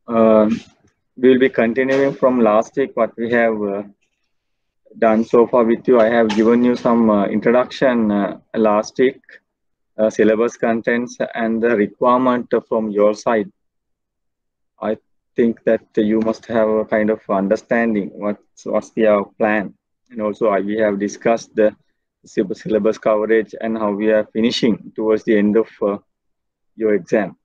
Uh, we will be continuing from last week what we have done so far with you. I have given you some introduction last week, syllabus contents and the requirement from your side. I think that you must have a kind of understanding what's the plan, and also we have discussed the syllabus coverage and how we are finishing towards the end of your exam.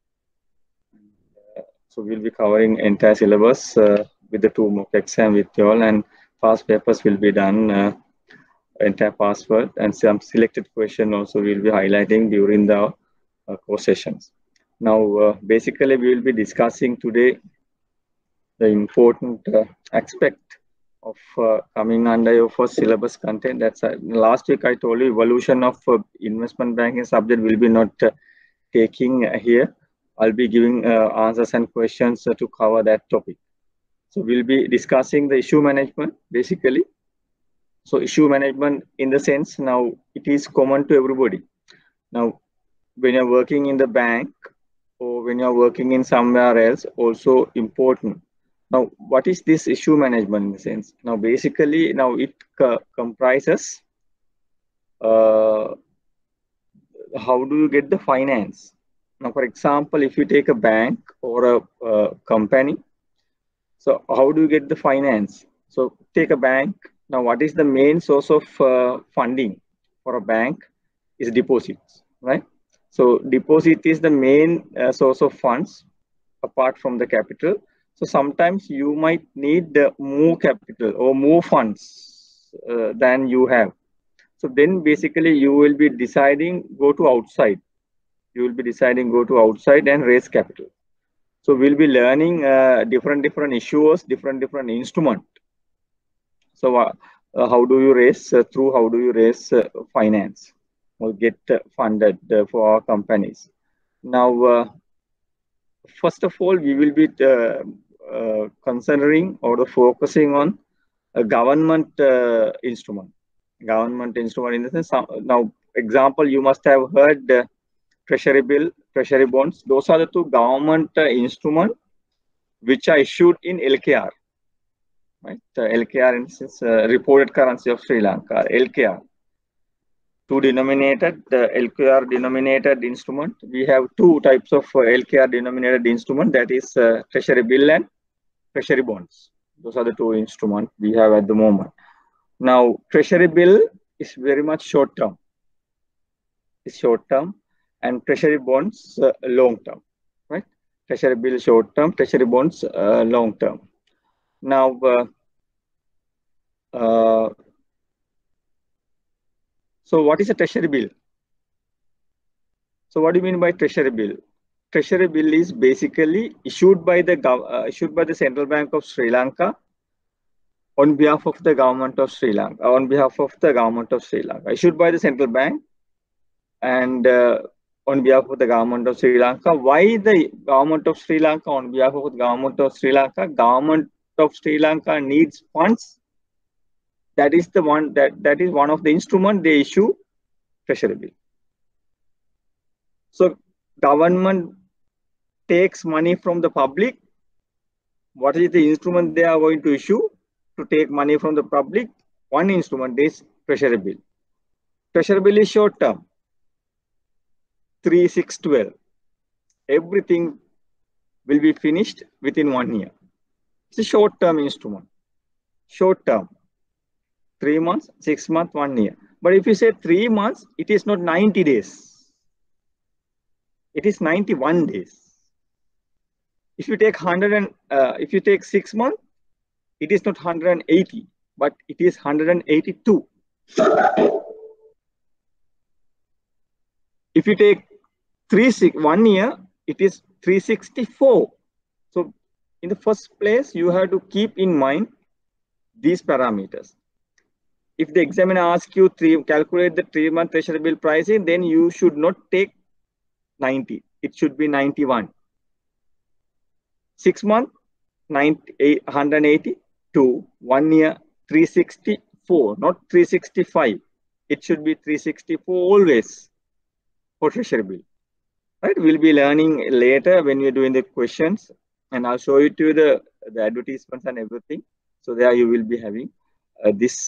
So we'll be covering entire syllabus with the two mock exam with you all, and past papers will be done entire password, and some selected question also will be highlighting during the course sessions. Now, basically, we will be discussing today the important aspect of coming under your first syllabus content. That's last week I told you evolution of investment banking subject will be not taking here. I'll be giving answers and questions to cover that topic. So we'll be discussing the issue management basically. So issue management in the sense now it is common to everybody. Now, when you're working in the bank or when you're working in somewhere else, also important. Now, what is this issue management in the sense? Now, basically, now it comprises how do you get the finance? Now, for example, if you take a bank or a company, so how do you get the finance? So take a bank. Now, what is the main source of funding for a bank? Is deposits, right? So deposit is the main source of funds apart from the capital. So sometimes you might need more capital or more funds than you have. So then basically you will be deciding go to outside. You will be deciding go to outside and raise capital. So we'll be learning different issuers, different instrument. So how do you raise through how do you raise finance or get funded for our companies? Now, first of all, we will be considering or focusing on a government instrument. Government instrument in the sense, now, example, you must have heard treasury bill, treasury bonds. Those are the two government instruments which are issued in LKR. Right? LKR instance, reported currency of Sri Lanka, LKR. Two denominated, the LKR denominated instrument. We have two types of LKR denominated instrument, that is treasury bill and treasury bonds. Those are the two instruments we have at the moment. Now, treasury bill is very much short term. It's short term, and treasury bonds long term, right? Treasury bill short term, treasury bonds long term. Now, so what is a treasury bill? So what do you mean by treasury bill? Treasury bill is basically issued by the Central Bank of Sri Lanka on behalf of the government of Sri Lanka, issued by the central bank and on behalf of the government of Sri Lanka. Why the government of Sri Lanka on behalf of the government of Sri Lanka? Government of Sri Lanka needs funds. That is the one that is one of the instrument they issue treasury bill. So government takes money from the public. What is the instrument they are going to issue to take money from the public? One instrument is treasury bill. Treasury bill is short term, 3, 6, 12. Everything will be finished within 1 year. It's a short term instrument. Short term, 3 months, 6 months, 1 year. But if you say 3 months, it is not 90 days. It is 91 days. If you take 6 months, it is not 180, but it is 182. If you take 1 year, it is 364. So in the first place, you have to keep in mind these parameters. If the examiner asks you calculate the 3-month treasury bill pricing, then you should not take 90. It should be 91. 6 months, 182. 1 year, 364, not 365. It should be 364 always for treasury bill. Right? We'll be learning later when you're doing the questions and I'll show you to the advertisements and everything. So there you will be having this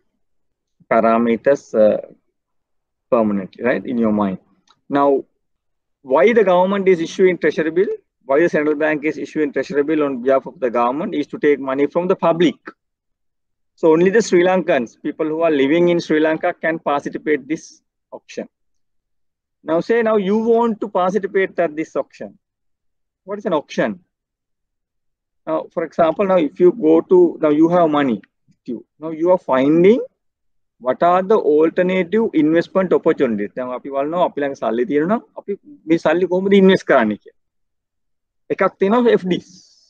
parameters permanently, right, in your mind. Now, why the government is issuing treasury bill? Why the central bank is issuing treasury bill on behalf of the government is to take money from the public. So only the Sri Lankans, people who are living in Sri Lanka, can participate this auction. Now say now you want to participate at this auction. What is an auction? Now, for example, now if you go to, now you have money. Now you are finding what are the alternative investment opportunities. Now, අපි වල්නවා අපි ළඟ සල්ලි තියෙනවා අපි මේ සල්ලි කොහොමද invest කරන්නේ කියලා. එකක් තියෙනවා FDs.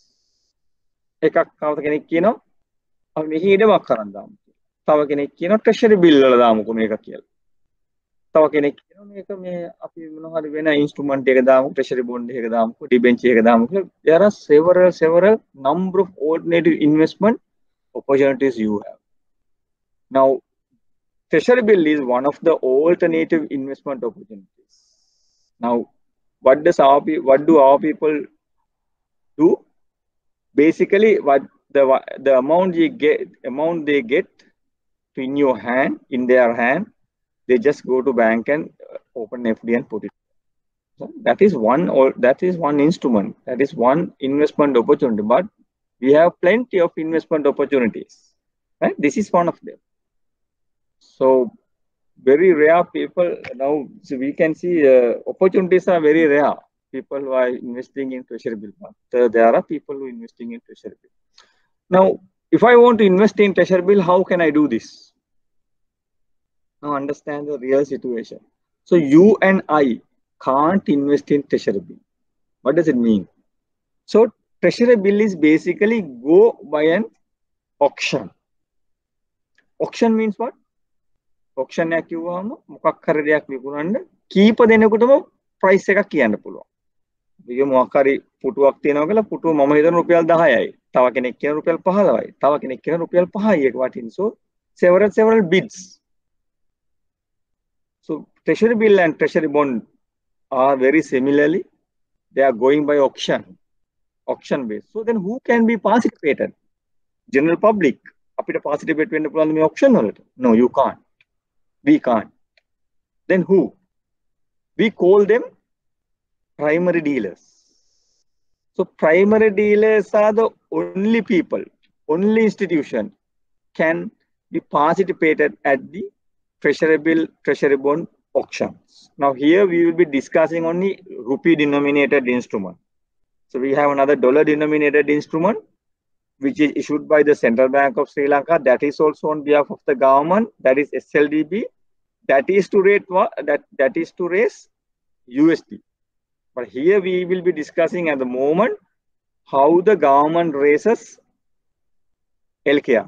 එකක් කවුද කෙනෙක් කියනවා අපි මෙහි ඉඩමක් කරන් දාමු. තව කෙනෙක් කියනවා treasury bill වල දාමුකෝ මේක කියලා. තව කෙනෙක් කියනවා මේක මේ අපි මොනවා හරි වෙන instrument එක දාමු, treasury bond එකක දාමුකෝ, debenture එක දාමු කියලා. There are several number of alternative investment opportunities you have. Now, treasury bill is one of the alternative investment opportunities. Now, what do our people do? Basically, what the amount they get in your hand, in their hand, they just go to bank and open FD and put it. So that is one instrument. That is one investment opportunity. But we have plenty of investment opportunities. Right? This is one of them. So very rare people now. So we can see opportunities are very rare. People who are investing in treasury bill. But there are people who are investing in treasury bill. Now, if I want to invest in treasury bill, how can I do this? Now understand the real situation. So you and I can't invest in treasury bill. What does it mean? So treasury bill is basically go by an auction. Auction means what? Auction එක කිව්වම මොකක් හරි දෙයක් විකුණන්න කීප දෙනෙකුටම price එකක් කියන්න පුළුවන්. මේ මොකක් හරි පුටුවක් තියෙනවා කියලා පුටුව මම හිතන රුපියල් 10යි. තව කෙනෙක් කියන රුපියල් 15යි. තව කෙනෙක් කියන රුපියල් 5යි එක වටින්. So several bids. So treasury bill and treasury bond are very similarly. They are going by auction based. So then who can be participated? General public. අපිට participate වෙන්න පුළුවන් මේ auction වලට? No, you can't. We can't. Then who? We call them primary dealers. So primary dealers are the only people, only institution can be participated at the treasury bill, treasury bond auctions. Now here we will be discussing only rupee denominated instrument. So we have another dollar denominated instrument which is issued by the Central Bank of Sri Lanka. That is also on behalf of the government. That is SLDB. That is to raise USD. But here we will be discussing at the moment how the government raises LKR.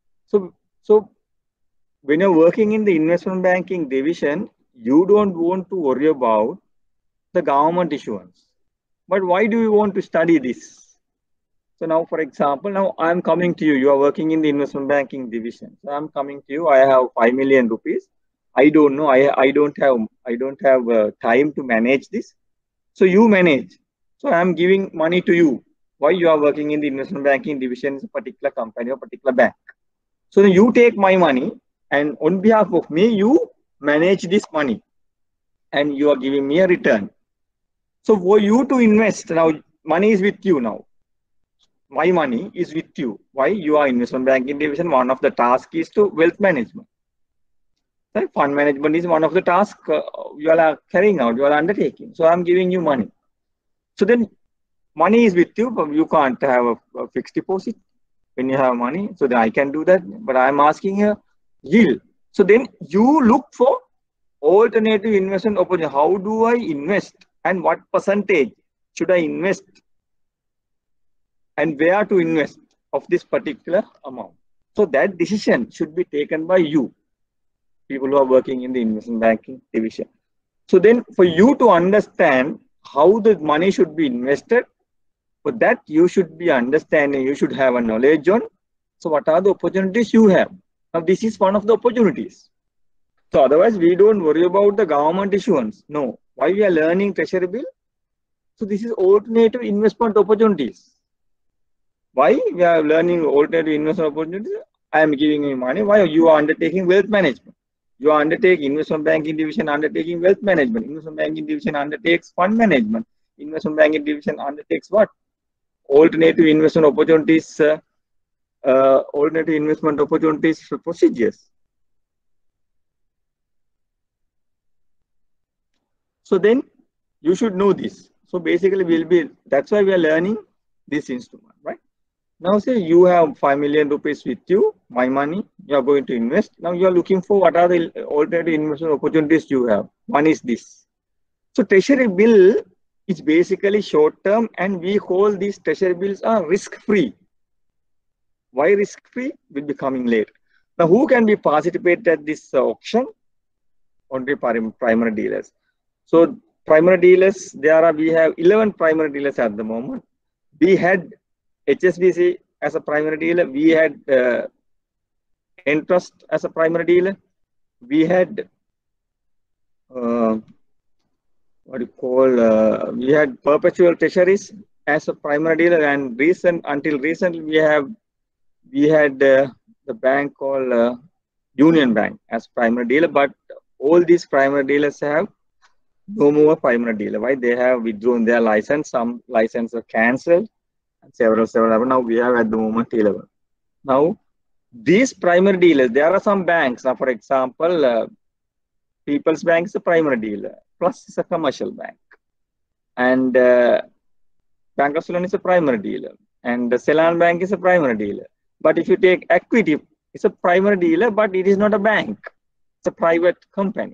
So when you're working in the investment banking division, you don't want to worry about the government issuance. But why do you want to study this? So now, for example, now I'm coming to you. You are working in the investment banking division. So I'm coming to you. I have 5 million rupees. I don't know. I don't have time to manage this. So you manage. So I'm giving money to you. Why? You are working in the investment banking division in a particular company or particular bank. So then you take my money, and on behalf of me, you manage this money, and you are giving me a return. So for you to invest now, money is with you now. My money is with you. Why? You are investment banking division. One of the tasks is to wealth management. Right? Fund management is one of the tasks you all are carrying out, you are undertaking. So I'm giving you money. So then money is with you, but you can't have a fixed deposit when you have money. So then I can do that, but I'm asking a yield. So then you look for alternative investment opportunity. How do I invest and what percentage should I invest? And where to invest of this particular amount. So that decision should be taken by you, people who are working in the investment banking division. So then for you to understand how the money should be invested, for that you should be understanding, you should have a knowledge on, so what are the opportunities you have. Now this is one of the opportunities. So otherwise we don't worry about the government issuance. No. Why we are learning treasury bill? So this is alternative investment opportunities. Why we are learning alternative investment opportunities? I am giving you money. Why you are undertaking wealth management? You are undertaking investment banking division, undertaking wealth management. Investment banking division undertakes fund management. Investment banking division undertakes what? Alternative investment opportunities. Alternative investment opportunities for procedures. So then you should know this. So basically that's why we are learning this instrument, right? Now say you have 5 million rupees with you, my money, you are going to invest. Now you are looking for what are the alternative investment opportunities you have. One is this. So treasury bill is basically short term and we hold these treasury bills are risk free. Why risk free? Will be coming later. Now who can be participate at this auction? Only primary dealers. So primary dealers, we have 11 primary dealers at the moment. We had HSBC as a primary dealer. We had Entrust as a primary dealer. We had we had Perpetual Treasuries as a primary dealer, and until recently we had the bank called Union Bank as primary dealer. But all these primary dealers have no more primary dealer. Why? They have withdrawn their license. Some licenses are cancelled. Several. Now we have at the moment 11. Now these primary dealers, there are some banks. Now, for example, People's Bank is a primary dealer. Plus is a commercial bank, and Bank of Ceylon is a primary dealer, and Ceylon Bank is a primary dealer. But if you take Equity, it's a primary dealer, but it is not a bank. It's a private company.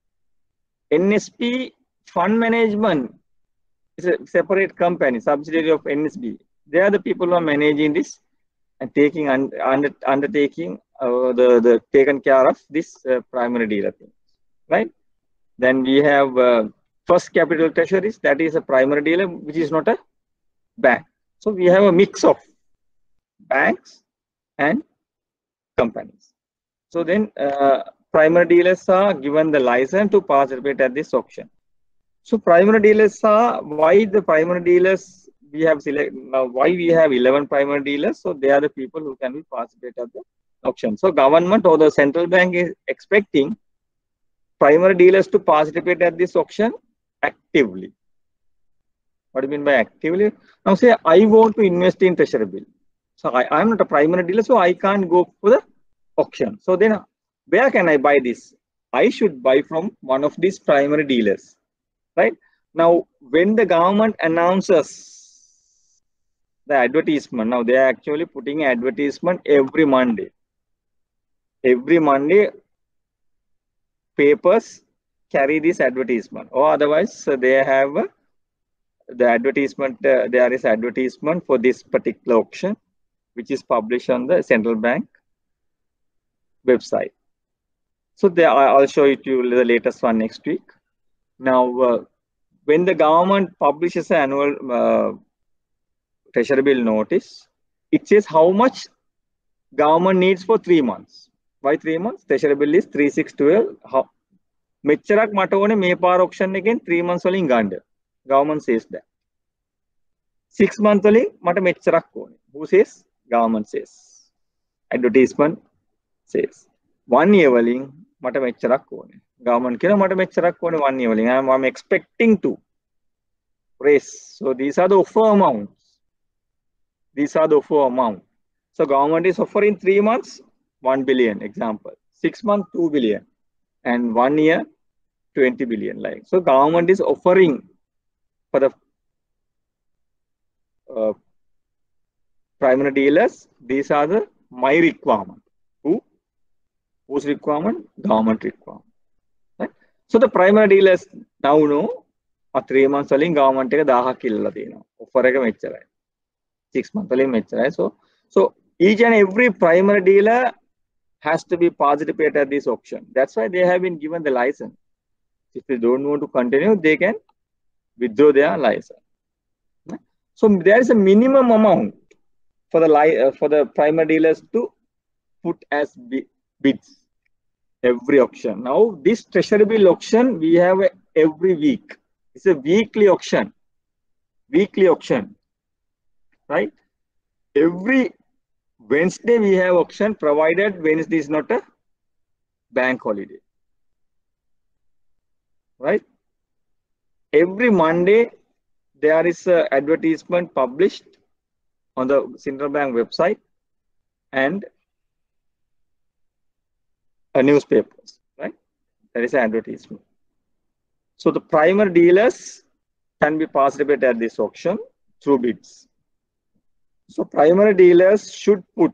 NSB Fund Management is a separate company, subsidiary of NSB. They are the people who are managing this and undertaking the taken care of this primary dealer thing, right? Then we have First Capital Treasuries, that is a primary dealer, which is not a bank. So we have a mix of banks and companies. So then primary dealers are given the license to participate at this auction. So primary dealers are, why the primary dealers we have why we have 11 primary dealers? So they are the people who can be participate at the auction. So government or the central bank is expecting primary dealers to participate at this auction actively. What do you mean by actively? Now say I want to invest in treasury bill. So I am not a primary dealer, so I can't go for the auction. So then where can I buy this? I should buy from one of these primary dealers, right? Now when the government announces the advertisement, now they are actually putting advertisement every Monday. Every Monday papers carry this advertisement, or otherwise they have the advertisement. There is advertisement for this particular auction, which is published on the central bank website. So there, I'll show it to you the latest one next week. Now, when the government publishes an annual treasury bill notice, it says how much government needs for 3 months. Why 3 months? Treasury bill is 3612. මෙච්චරක් මට ඕනේ මේ පාර auction එකෙන් 3 months වලින් ගන්න. Government says that. 6 months වලින් මට මෙච්චරක් ඕනේ. Who says? Government says. Advertisement says. 1 year වලින් මට මෙච්චරක් ඕනේ. Government කියනවා මට මෙච්චරක් ඕනේ 1 year වලින්. I'm expecting to raise. So these are the offer amounts. These are the offer amount. So government is offering 3 months 1 billion, example. 6 months 2 billion. And 1 year 20 billion. Like so, government is offering for the primary dealers. These are the my requirement. Whose requirement? Government requirement. Right? So the primary dealers now know 3 months වලින් government එක 1000ක් ඉල්ලලා තියෙනවා. offer එක මෙච්චරයි. 6 months වලින් මෙච්චරයි. So each and every primary dealer has to be participate at this auction. That's why they have been given the license. If they don't want to continue, they can withdraw their license. So there is a minimum amount for the primary dealers to put as bids every auction. Now this treasury bill auction we have every week. It's a weekly auction. weekly auction, right? Every Wednesday we have auction, provided Wednesday is not a bank holiday, right? Every Monday there is a advertisement published on the Central Bank website and a newspapers, right? There is an advertisement. So the primary dealers can be participated at this auction through bids. So primary dealers should put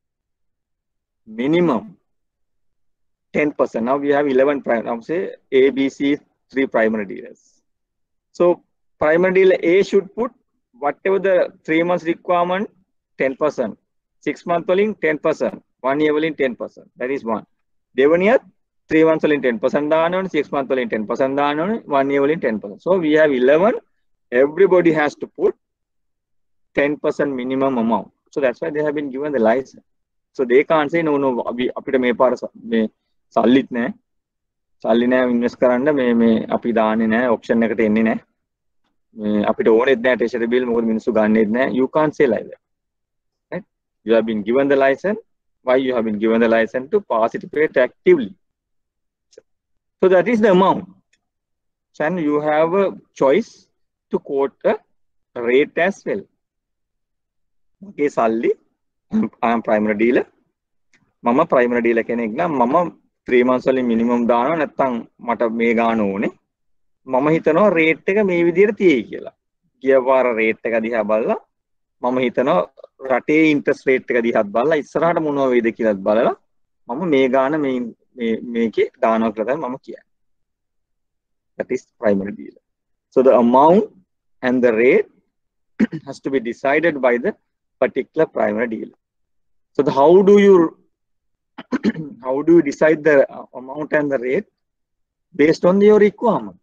minimum 10%. Now we have 11 primary, now say A, B, C, 3 primary dealers. So primary dealer A should put whatever the 3 months requirement, 10%. 6 month waliin 10%. 1 year waliin 10%. That is one. Devaniyat 3 months waliin 10% දානවනේ, 6 months waliin 10% දානවනේ, 1 year waliin 10%. So we have 11. Everybody has to put 10% minimum amount. So that's why they have been given the license. So they can't say no, අපිට මේ පාර මේ සල්ලිත් නැහැ. සල්ලි නැහැ invest කරන්න මේ අපි දාන්නේ නැහැ ඔප්ෂන් එකට එන්නේ නැහැ. මේ අපිට ඕනෙත් නැහැ treasury bill මොකද මිනිස්සු ගන්නෙත් නැහැ. You can't say like that. Right? You have been given the license. Why you have been given the license? To participate actively. So that is the amount. And you have a choice to quote a rate as well. Okay, සල්ලි I am primary dealer. මම primary dealer කෙනෙක් නම් මම 3 months වලින් minimum දානවා නැත්නම් මට මේ ගාන ඕනේ. මම හිතනවා rate එක මේ විදිහට තියෙයි කියලා. ගිය වාර rate එක දිහා බලලා මම හිතනවා රටේ interest rate එක දිහාත් බලලා ඉස්සරහට මොනවා වෙයිද කියලාත් බලලා මම මේ ගාන මේකේ දානවා කියලා තමයි මම කියන්නේ. That is primary dealer. So the amount and the rate has to be decided by the particular primary dealer. So how do you decide the amount and the rate? Based on your requirement.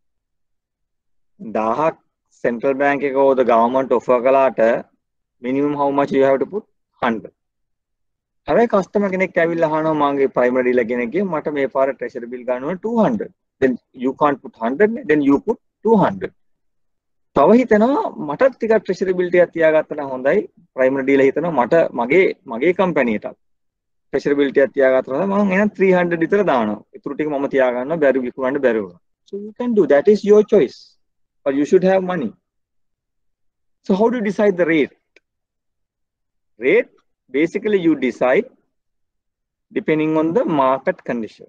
1000 central bank එක or the government offer කළාට minimum how much you have to put? 100. හැබැයි customer කෙනෙක් ඇවිල්ලා අහනවා මගේ primary dealer කෙනෙක්ගේ මට මේ පාර treasury bill ගන්න ඕන 200. Then you can't put 100, then you put 200. තව හිතනවා මටත් ටිකක් treasury bill ටිකක් තියාගත්තා නම් හොඳයි. primary dealer හිතනවා මට මගේ company එකටත් treasury bill ටිකක් තියාගත්තා නම් මම එහෙනම් 300 විතර දානවා. ඊටු ටික මම තියාගන්නවා බැරි විකුණන්න බැරි වුණා. So you can do that, is your choice. But you should have money. So how do you decide the rate? Rate basically you decide depending on the market condition.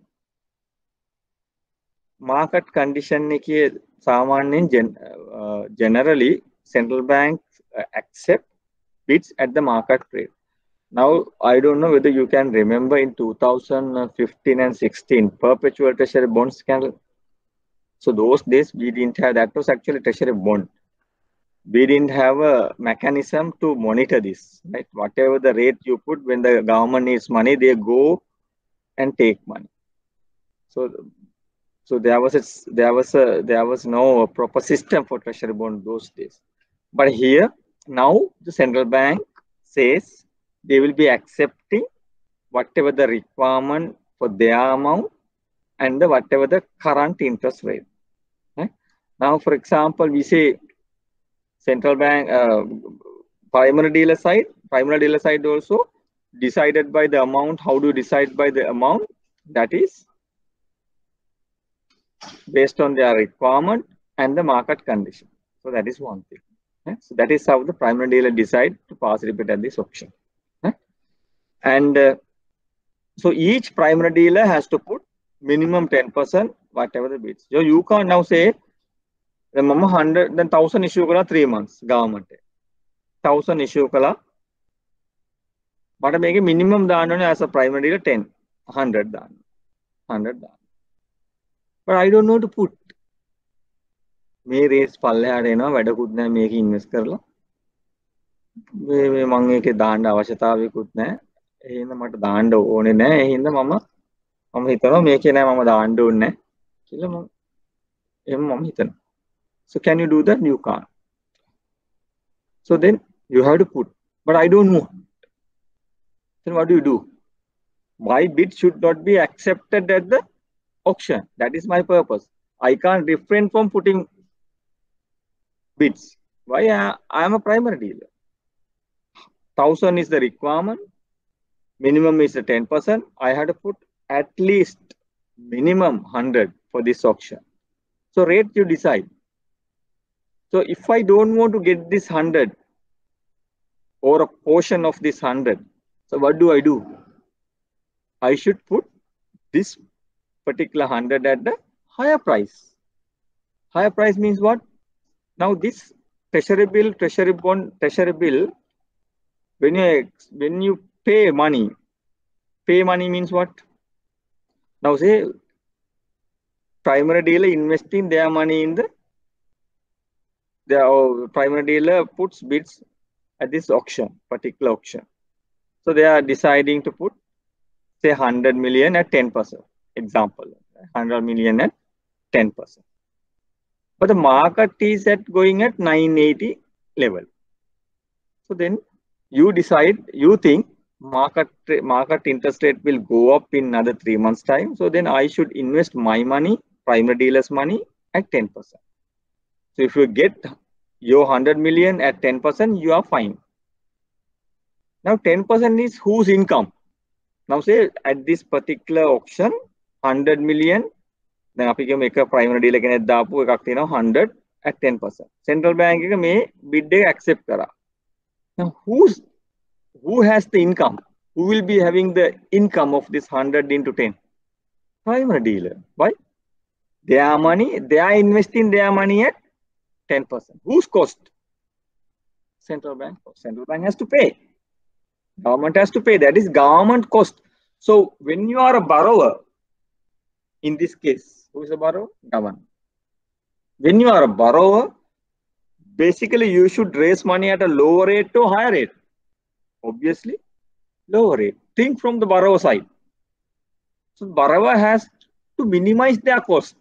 Market condition එකේ සාමාන්‍යයෙන් generally central bank accept bids at the market rate. Now I don't know whether you can remember in 2015 and 16 perpetual treasury bond scandal. So those days we didn't have, that was actually treasury bond. We didn't have a mechanism to monitor this, right? Whatever the rate you put, when the government needs money, they go and take money. So there was no proper system for treasury bond those days. But here now the central bank says they will be accepting whatever the requirement for their amount and whatever the current interest rate. Right? Now, for example, we say central bank primary dealer side also decided by the amount. How do you decide by the amount? That is based on their requirement and the market condition. So that is one thing. Right? So that is how the primary dealer decide to participate at this auction. Right? And so each primary dealer has to put minimum 10% whatever the bids. So you can't now say the mama 100 then 1000 issue kala 3 months government 1000 issue kala but make minimum දාන්න as a primary dealer 10 100 දාන්න 100 දාන්න. But I don't know to put මේ rates පල්ලෙහාට එනවා වැඩකුත් නැහැ මේක invest කරලා මේ මම ඒකේ දාන්න අවශ්‍යතාවයකුත් නැහැ. ඒ හින්දා මට දාන්න ඕනේ නැහැ. ඒ හින්දා මම හිතනවා මේකේ නෑ මම දාන්න ඕනේ නැහැ කියලා මම හිතනවා. So can you do that? You can't. So then you have to put. But I don't know. Then what do? My bid should not be accepted at the auction. That is my purpose. I can't refrain from putting bids. Why? I am a primary dealer. 1,000 is the requirement. Minimum is the 10%. I had to put at least minimum 100 for this auction. So rate you decide. So if I don't want to get this 100 or a portion of this 100, so what do? I should put this particular 100 at the higher price. Higher price means what? Now this treasury bill, when you pay money means what? Now say primary dealer investing their money in the primary dealer puts bids at this particular auction. So they are deciding to put say 100 million at 10%. Example, 100 million at 10%. But the market is going at 980 level. So then you decide, you think market interest rate will go up in another 3 months time. So then I should invest my money, primary dealer's money at 10%. So if you get your 100 million at 10%, you are fine. Now 10% is whose income? Now say at this particular auction, 100 million, then අපි කියමු එක primary dealer කෙනෙක් දාපු එකක් තියෙනවා 100 at 10%. Central bank එක මේ bid එක accept කරා. Now who has the income? Who will be having the income of this 100 into 10? Primary dealer. Why? Their money, they are investing their money at 10%. Whose cost? Central bank. Central bank has to pay. Government has to pay. That is government cost. So when you are a borrower, in this case, who is a borrower? Government. When you are a borrower, basically you should raise money at a lower rate to higher rate. Obviously, lower rate. Think from the borrower side. So borrower has to minimize their cost.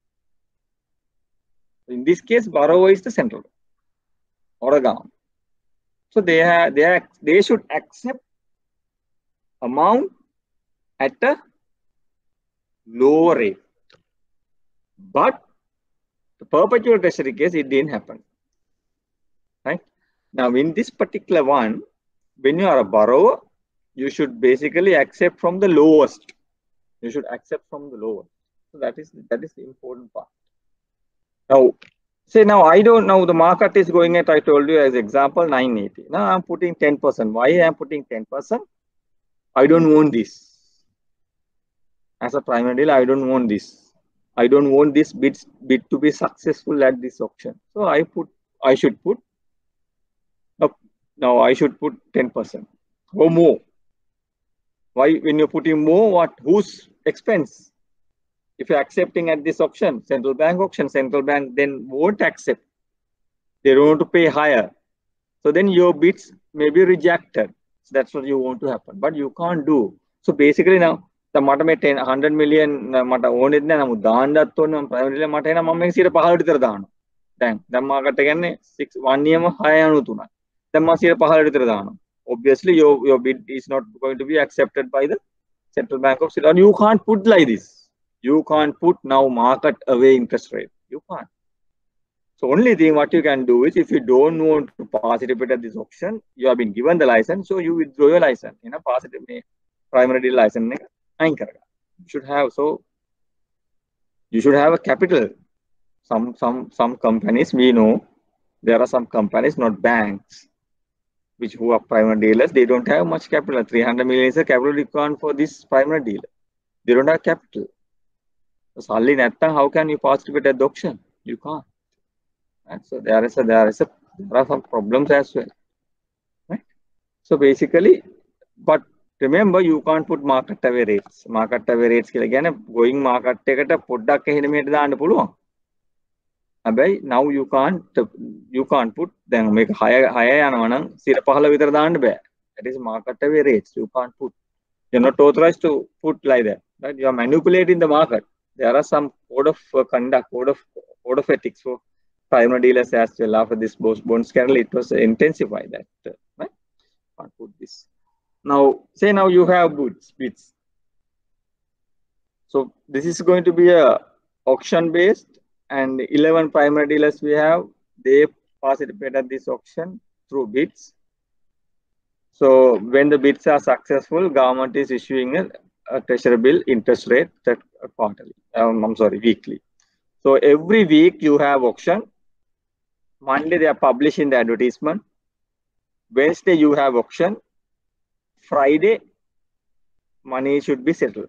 In this case, borrower is the central bank or a government. So they should accept amount at a lower rate. But the perpetual treasury case, it didn't happen. Right? Now, in this particular one, when you are a borrower, you should basically accept from the lowest. You should accept from the lowest. So that is the important part. Now, say now I don't know, the market is going at, I told you as example, 980. Now I'm putting 10%. Why I'm putting 10%? I don't want this. As a primary dealer, I don't want this. I don't want this bid to be successful at this auction. So I should put 10% or more. Why? When you're putting more, whose expense? If you're accepting at this auction, central bank then won't accept. They don't want to pay higher. So then your bids may be rejected. So that's what you want to happen. But you can't do. So basically now, the මට 100 million මට ඕනෙත් නෑ නමුත් දාන්නත් ඕනේ මම primary ඩීලර් මට එනවා මම මේක 115 විතර දානවා. දැන් මාකට් එක කියන්නේ 1 නියම 693යි. දැන් මම 115 විතර දානවා. Obviously your bid is not going to be accepted by the Central Bank of Sri Lanka. You can't put like this. You can't put now market away interest rate. You can't. So only thing what you can do is, if you don't want to participate at this auction, you have been given the license, so you withdraw your license. You know, primary dealer license. You should have a capital. Some companies, we know there are some companies, not banks, who are primary dealers. They don't have much capital. 300 million is a capital requirement for this primary dealer. They don't have capital. So how can you participate at the auction? You can't. Right? So there are some problems as well. Right? So basically, but remember, you can't put market away rates. Market away rates again, going market eකට පොඩ්ඩක් එහෙ මෙහෙට දාන්න පුළුවන්. හැබැයි now you can't put දැන් මේක 6 යනවා නම් 15 විතර දාන්න බෑ. That is market away rates. You can't put. You're not authorized to put like that. Right? You are manipulating the market. There are some code of conduct, code of ethics for primary dealers as well. After this bond scandal, it was intensified that. Right? Can't put this. Now, say now you have bids. So this is going to be a auction based, and 11 primary dealers we have. They participate at this auction through bids. So when the bids are successful, government is issuing a treasury bill interest rate that quarterly. Weekly. So every week you have auction. Monday they are publishing the advertisement. Wednesday you have auction. Friday money should be settled.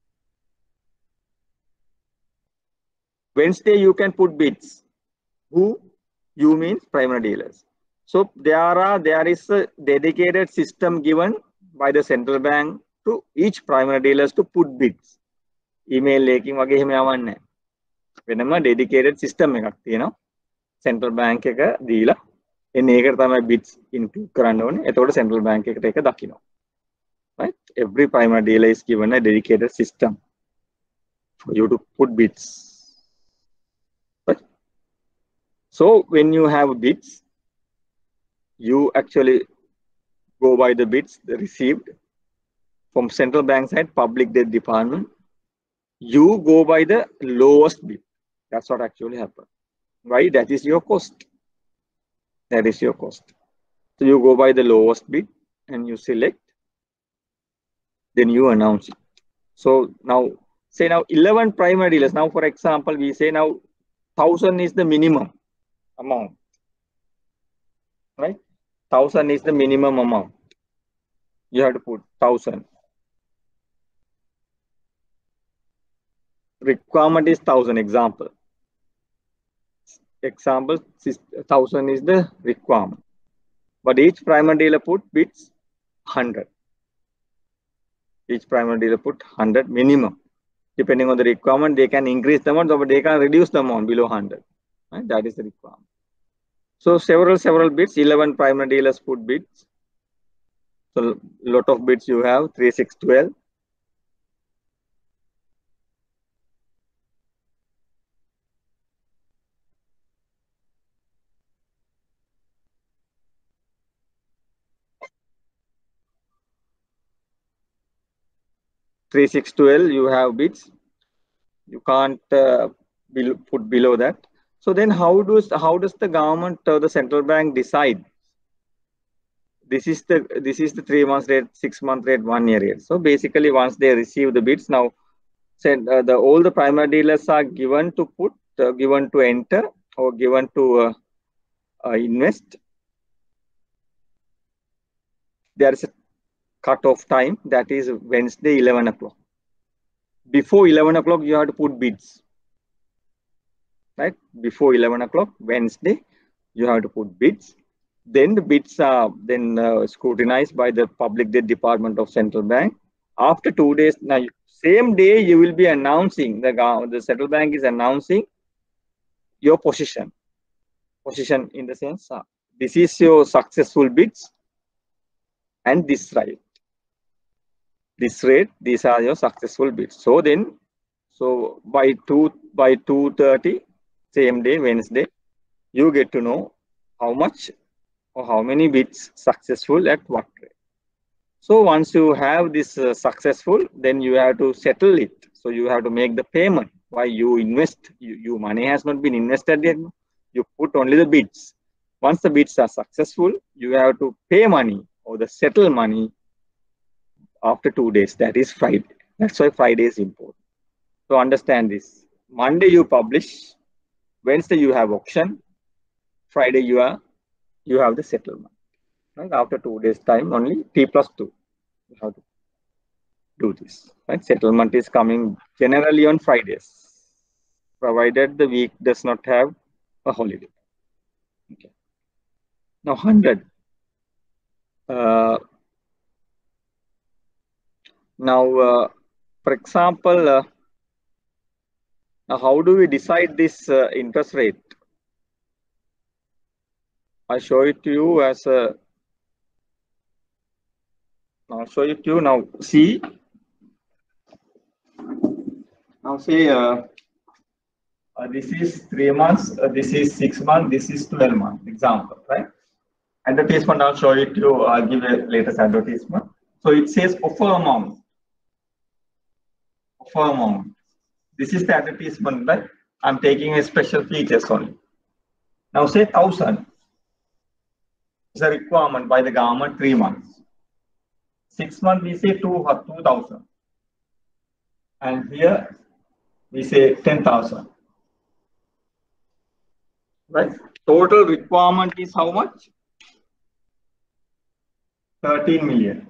Wednesday you can put bids. Who? You means primary dealers. So there is a dedicated system given by the central bank to each primary dealers to put bids. Email making වගේ එහෙම යවන්නේ නැහැ. වෙනම dedicated system එකක් තියෙනවා. Central bank එක දීලා එන්නේ ඒකට තමයි bids include කරන්න ඕනේ. එතකොට central bank එකට ඒක දකිනවා. Right? Every primary dealer is given a dedicated system for you to put bids. Right? So when you have bids, you actually go by the bids received from central bank side, public debt department. You go by the lowest bid. That's what actually happened. Right? That is your cost. That is your cost. So you go by the lowest bid and you select. Then you announce it. So now, say now 11 primary dealers. Now, for example, we say now 1,000 is the minimum amount. Right? 1,000 is the minimum amount. You have to put 1,000. Requirement is 1,000. Example. 1,000 is the requirement. But each primary dealer put bids 100. Each primary dealer put 100 minimum. Depending on the requirement, they can increase the amount, but they can reduce the amount below 100. Right? That is the requirement. So several bids. 11 primary dealers put bids. So lot of bids you have. 3, 6, 12. You have bids. You can't put below that. So then how does the government or the central bank decide? This is the 3 months rate, 6 month rate, 1 year rate. So basically, once they receive the bids, now all the primary dealers are given to put, given to enter, or given to invest. There is a cut-off time, that is Wednesday 11 o'clock. Before 11 o'clock, you have to put bids. Right? Before 11 o'clock, Wednesday, you have to put bids. Then the bids are then scrutinized by the public debt department of central bank. After 2 days, now same day you will be announcing, the central bank is announcing your position. Position in the sense, this is your successful bids and this rate. This rate, these are your successful bids. So then, so by 2:30, same day, Wednesday, you get to know how much or how many bids successful at what rate. So once you have this successful, then you have to settle it. So you have to make the payment. Why you invest? Your money has not been invested yet. You put only the bids. Once the bids are successful, you have to pay money or the settle money after 2 days. That is Friday. That's why Friday is important. So understand this. Monday you publish. Wednesday you have auction. Friday you have the settlement. Right? After 2 days time only, T+2. You have to do this. Right? Settlement is coming generally on Fridays, provided the week does not have a holiday. Okay. Now 100. For example, now how do we decide this interest rate? I show it to you as a. I'll show it to you now. See. Now say this is 3 months, this is 6 months, this is 12 months. Example, right? Advertisement. I'll show it to you. I'll give a latest advertisement. So it says offer amount. Offer amount. This is the advertisement, right? I'm taking a special features only. Now say 1,000. It's a requirement by the government 3 months. 6 months we say 2,000. And here we say 10,000. Right? Total requirement is how much? 13 million.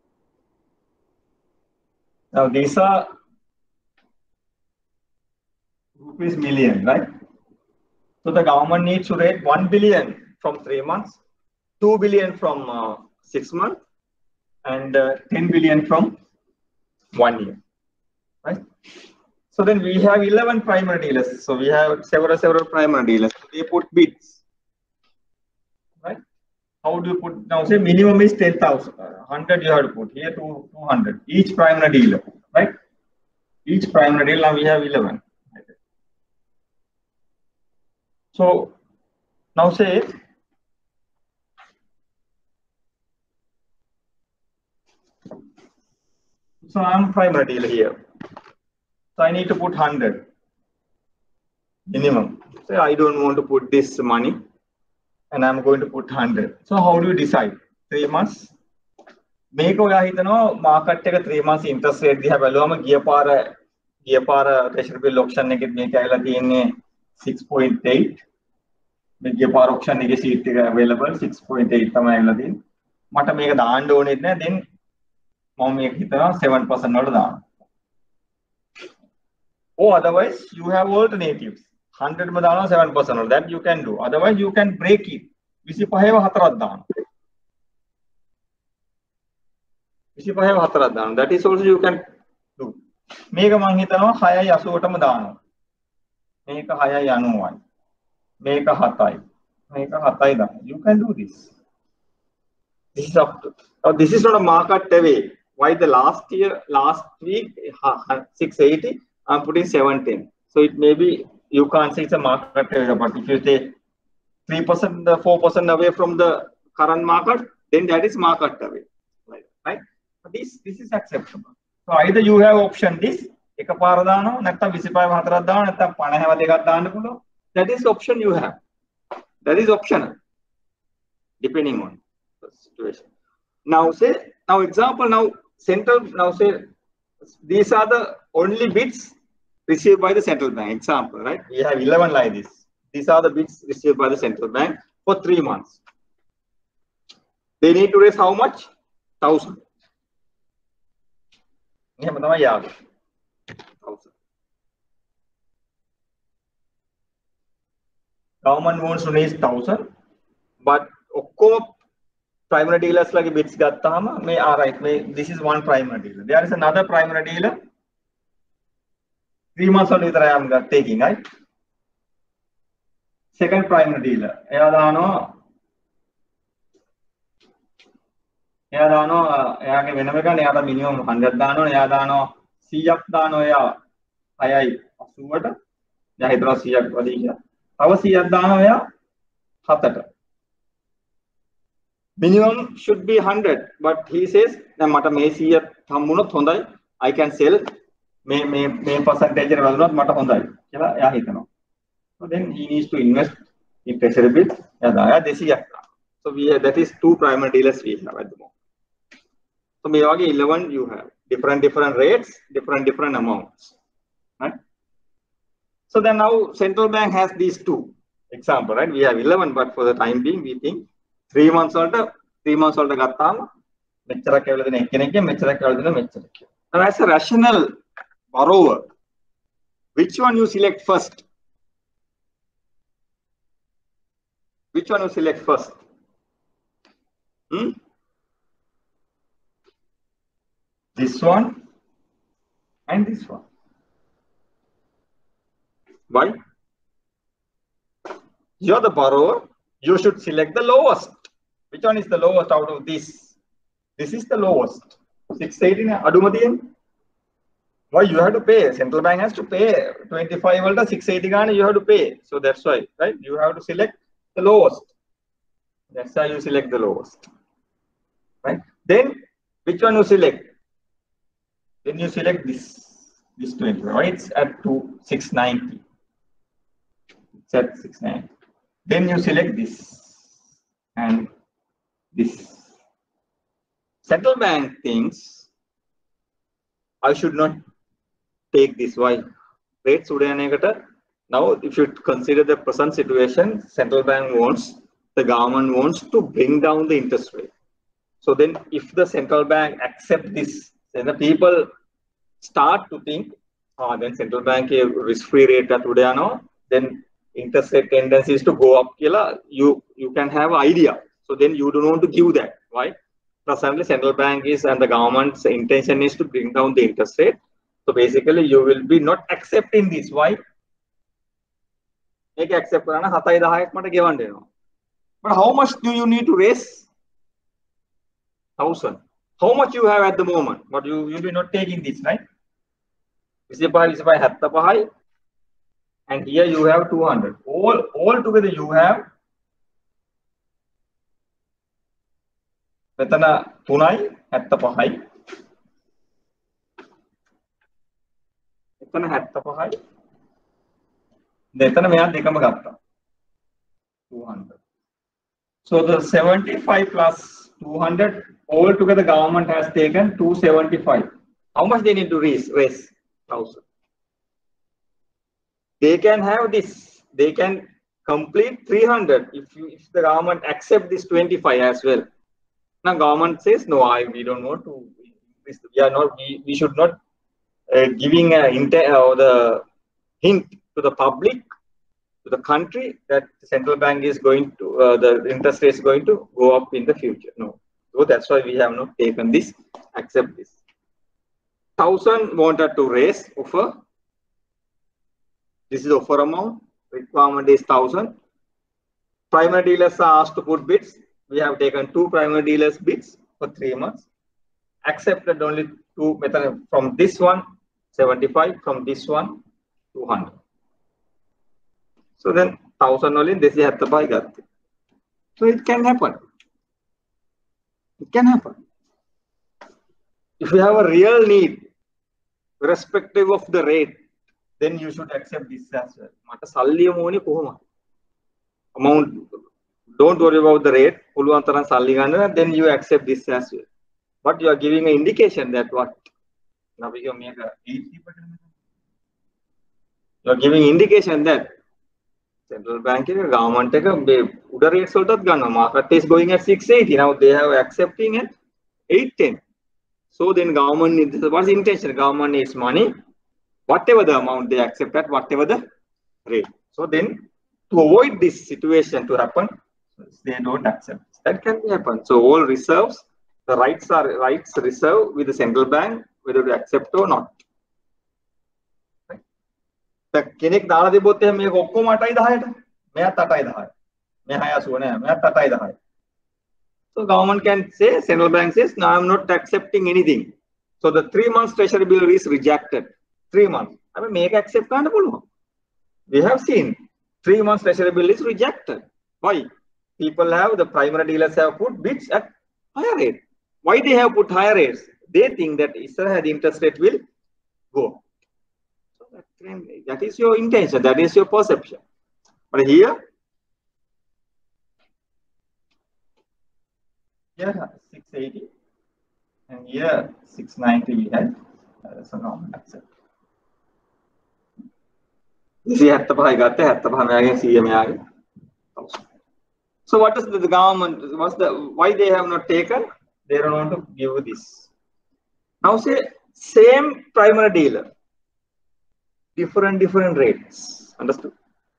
Now these are rupees million, right? So the government needs to raise 1 billion from 3 months, 2 billion from 6 months, and 10 billion from 1 year, right? So then we have 11 primary dealers. So we have several primary dealers. They put bids, right? How do you put now? Say minimum is 10,000, 100 you have to put here, 200 each primary dealer, right? Each primary dealer. Now we have 11. So now say so I'm primary dealer here. So I need to put 100 minimum. Say I don't want to put this money, and I'm going to put 100. So how do you decide? 3 months. මේක ඔයා හිතනවා market එක 3 months interest rate දිහා බැලුවම ගිය පාර treasury bill auction එකෙත් මේක ඇවිල්ලා තියෙන්නේ 6.8. මේ ගිය පාර auction එකේ sheet එක available 6.8 තමයි ඇවිල්ලා තියෙන්නේ. මට මේක දාන්න ඕනෙත් නැහැ. then මම මේක හිතනවා 7% වලට දාන්න. Or otherwise you have alternatives. 100 ම දානවා 7% වල. That you can do. Otherwise you can break it. 25ව 4ක් දාන්න. 25ව 4ක් දාන්න. That is also you can do. මේක මම හිතනවා 6.80ටම දානවා. මේක 6.90යි. මේක 7යි. මේක 7යි දාන්න. You can do this. This is up to. Now this is not a market away. Why the last week 680, I'm putting 710. So it may be you can't say it's a market away, but if you say 3%, 4% away from the current market, then that is market away. Right? But this is acceptable. So either you have option this, එකපාර දානවා, නැත්නම් 25ව 4ක් දානවා, නැත්නම් 50ව 2ක් දාන්න පුළුවන්. That is option you have. That is optional, depending on the situation. Now example, now central, now say these are the only bids received by the central bank. Example, right? We have 11 like this. These are the bids received by the central bank for 3 months. They need to raise how much? 1,000. එහෙම තමයි යාළුවා. 1,000. Government wants to raise 1,000, but ඔක්කොම primary dealers lagi bids ගත්තාම මේ right this is one primary dealer. There is another primary dealer 3 months only විතරයි I'm taking, right? Second primary dealer එයා දානවා එයාගේ වෙනම එකනේ එයාට minimum 100 දානවා එයා දානවා 100ක් දානවා එයා 6.80ට එයා හිතනවා 100ක් වැඩි කියලා. තව 100ක් දානවා එයා 7ට. Minimum should be 100, but he says දැන් මට මේ 100ක් හම්බුනොත් හොඳයි. I can sell මේ percentage එක වැදුනොත් මට හොඳයි කියලා එයා හිතනවා. So then he needs to invest in treasury bills. එයා 200ක්. So that is 2 primary dealers we have at the moment. So මේ වගේ 11 you have different rates, different amounts, right? So then now central bank has these 2 example, right? We have 11, but for the time being we think 3 months වලට ගත්තාම මෙච්චරක් ඇවිල්ලා දෙන එක්කෙනෙක්ගේ මෙච්චරක් ඇවිල්ලා දෙන මෙච්චරක්. Now as a rational borrower, which one you select first? Which one you select first? This one and this one. Why? You're the borrower. You should select the lowest. Which one is the lowest out of this? This is the lowest. 680 adumadiyan. Why you have to pay? Central bank has to pay 25 volta 680 gana you have to pay. So that's why, right? You have to select the lowest. That's why you select the lowest. Right? Then which one you select? Then you select this 20, right? It's at 690. It's at 690. Then you select this and this. Central bank thinks I should not take this. Why? Rates now, if you consider the present situation, central bank wants, the government wants to bring down the interest rate. So then if the central bank accept this, then the people start to think, then central bank risk-free rate today now, then interest rate tendency is to go up. You can have idea. So then you don't want to give that. Why? Presently, central bank is and the government's intention is to bring down the interest rate. So basically, you will be not accepting this. Why? Make accept but how much do you need to raise? 1,000. How much you have at the moment? But you will be not taking this, right? And here you have 200. All together you have Metana Tunai at the Pahai. Netana 200. So the 75 plus 200, all together government has taken 275. How much they need to raise? 1,000. They can have this. They can complete 300 if the government accept this 25 as well. Now government says no, we don't want to. We should not giving the hint to the public, to the country, that the central bank is going to the interest rate is going to go up in the future. No, so that's why we have not taken this. Accept this. 1,000 wanted to raise offer. This is offer amount. Requirement is 1,000. Primary dealers are asked to put bids. We have taken 2 primary dealers bids for 3 months. Accepted only 2 methods from this one 75, from this one 200. So then 1,000 only this is the buy got. So it can happen. It can happen. If you have a real need, irrespective of the rate, then you should accept this as well. Amount, don't worry about the rate. Then you accept this as well. But you are giving an indication that what? Now we can make a you are giving indication that central bank government rates market is going at 680. Now they are accepting at 810. So then government needs, what's the intention? Government needs money, whatever the amount they accept at whatever the rate. So then to avoid this situation to happen, they don't accept. That can happen. So all reserves, the rights reserved with the central bank, whether to accept or not. The කෙනෙක් දාලා දෙබොත් එහෙනම් මේක ඔක්කොම 8යි 10ට මෙයාත් 8යි 10යි මෙයා 680 නෑ මෙයාත් 8යි 10යි. So government can say, central bank says, no, I'm not accepting anything. So the 3 months treasury bill is rejected. 3 months. I mean, make accept kind of පුළුවන්. We have seen 3 months treasury bill is rejected. Why? People have, the primary dealers have put bids at higher rate. Why they have put higher rates? They think that the interest rate will go. So that is your intention, that is your perception. But here 680 and here 690 we had. So government accept. So what is the government? Why they have not taken? They don't want to give this. Now say same primary dealer, different rates. Understood?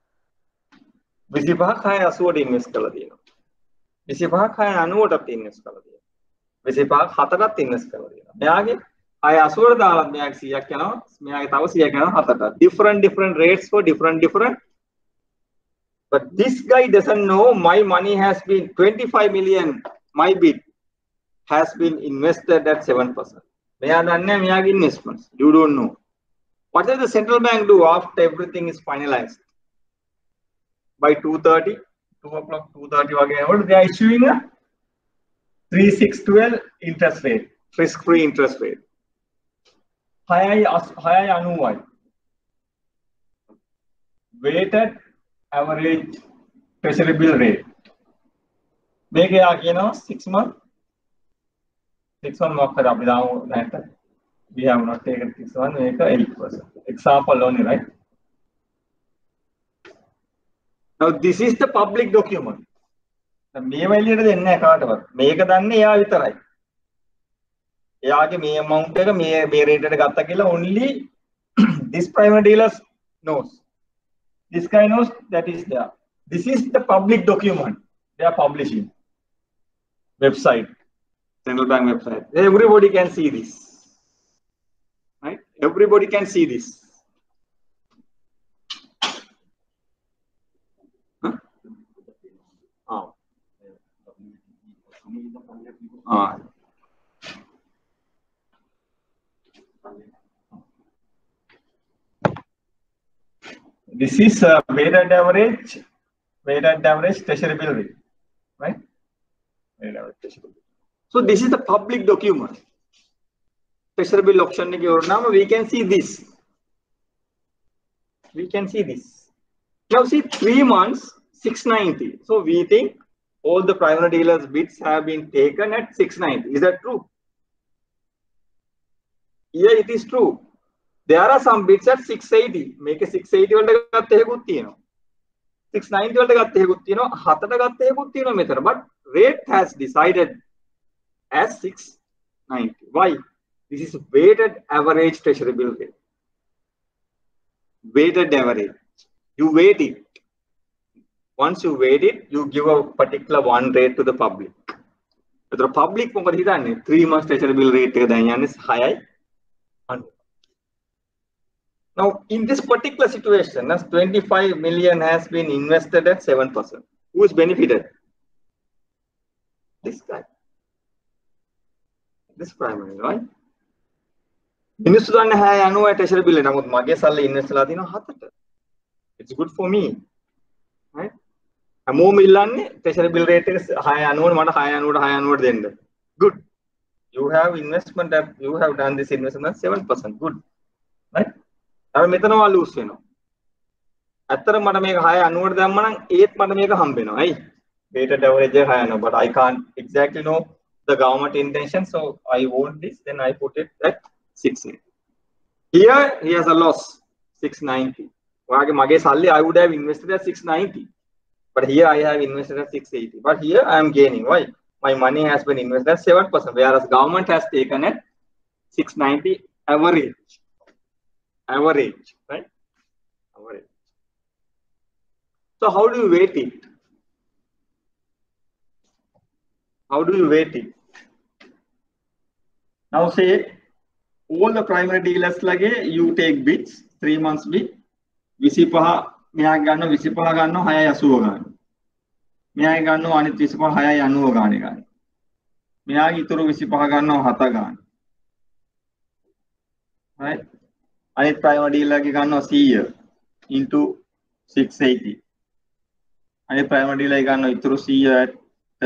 25ක් 680ට invest කරලා තියෙනවා. 25ක් 690ටත් invest කරලා තියෙනවා. 25ක් 7ටත් invest කරලා තියෙනවා. මෙයාගේ 680ට දාලා මෙයාගේ 100ක් යනවා. මෙයාගේ තව 100ක් යනවා 7ට. Different rates for different. But this guy doesn't know my money has been 25 million. My bid has been invested at 7%. මෙයා දන්නේ මෙයාගේ investments. You don't know. What does the central bank do after everything is finalized? By 2:30, 2 o'clock, 2:30 again, they are issuing a 3,612 interest rate, risk-free interest rate. High annual weighted average treasury bill rate. මේක යා කියනවා 6 month 6 month මොකක් හරි අපි දාමු දැනට we have not taken 6 month මේක 8%. Example only, right? Now this is the public document. මේව එළියට දෙන්නේ නැහැ කාටවත්. මේක දන්නේ එයා විතරයි. එයාගේ මේ amount එක මේ rate එකට ගත්තා කියලා only this primary dealer knows. This guy knows that is there. This is the public document they are publishing. Website, central bank website. Everybody can see this, right? Everybody can see this. Huh? This is weighted average treasury bill rate, right? Weighted average treasury bill. So this is the public document. Treasury bill option now we can see this. We can see this. Now see 3 months 690. So we think all the primary dealers bids have been taken at 690. Is that true? Yeah, it is true. There are some bids at 680. Make a 680 වලට ගත්ත හේකුත් තියෙනවා. 690 වලට ගත්ත හේකුත් තියෙනවා. 7ට ගත්ත හේකුත් තියෙනවා මෙතන. But rate has decided as 690. Why? This is weighted average treasury bill rate. Weighted average. You weight it. Once you weight it, you give a particular one rate to the public. The public මොකද හිතන්නේ 3 months treasury bill rate එක දැන් යන්නේ 6යි. Now, in this particular situation, as 25 million has been invested at 7%. Who is benefited? This guy. This primary, right? මිනිස්සු දන්නේ 690 treasury bill එක. නමුත් මගේ සල්ලි ඉන්වෙස්ට් වෙලා තියෙනවා 7ට. It's good for me. Right? හැමෝම ඉල්ලන්නේ treasury bill rate එක 690 මට 690 දෙන්න. Good. You have investment that you have done this investment at 7%. Good. Right? अब මෙතනවා ලූස් වෙනවා. ඇත්තට මට මේක 690 දැම්ම නම් ඒත් මට මේක හම්බ වෙනවා. අයි weighted average එක 690 but I can't exactly know the government intention, so I want this, then I put it at 690. Here he has a loss 690. ඔයාගේ මගේ සල්ලි I would have invested at 690, but here I have invested at 680. But here I am gaining. Why? My money has been invested at 7%, whereas government has taken at 690 average. Average, right? Average. So how do you weight it? How do you weight it? Now say all the primary dealers lage you take bids, 3 months bid, 25 මෙයා ගන්න 25 ගන්නවා 680 ගන්න. මෙයා ගන්නවා අනිත් 25 690 ගානේ ගන්න. මෙයාගේ ඉතුරු 25 ගන්නවා 7 ගන්න. Right? අනිත් primary dealer ගේ ගන්නවා 100 into 680. අනිත් primary dealer ගේ ගන්නවා ඉතුරු 100 at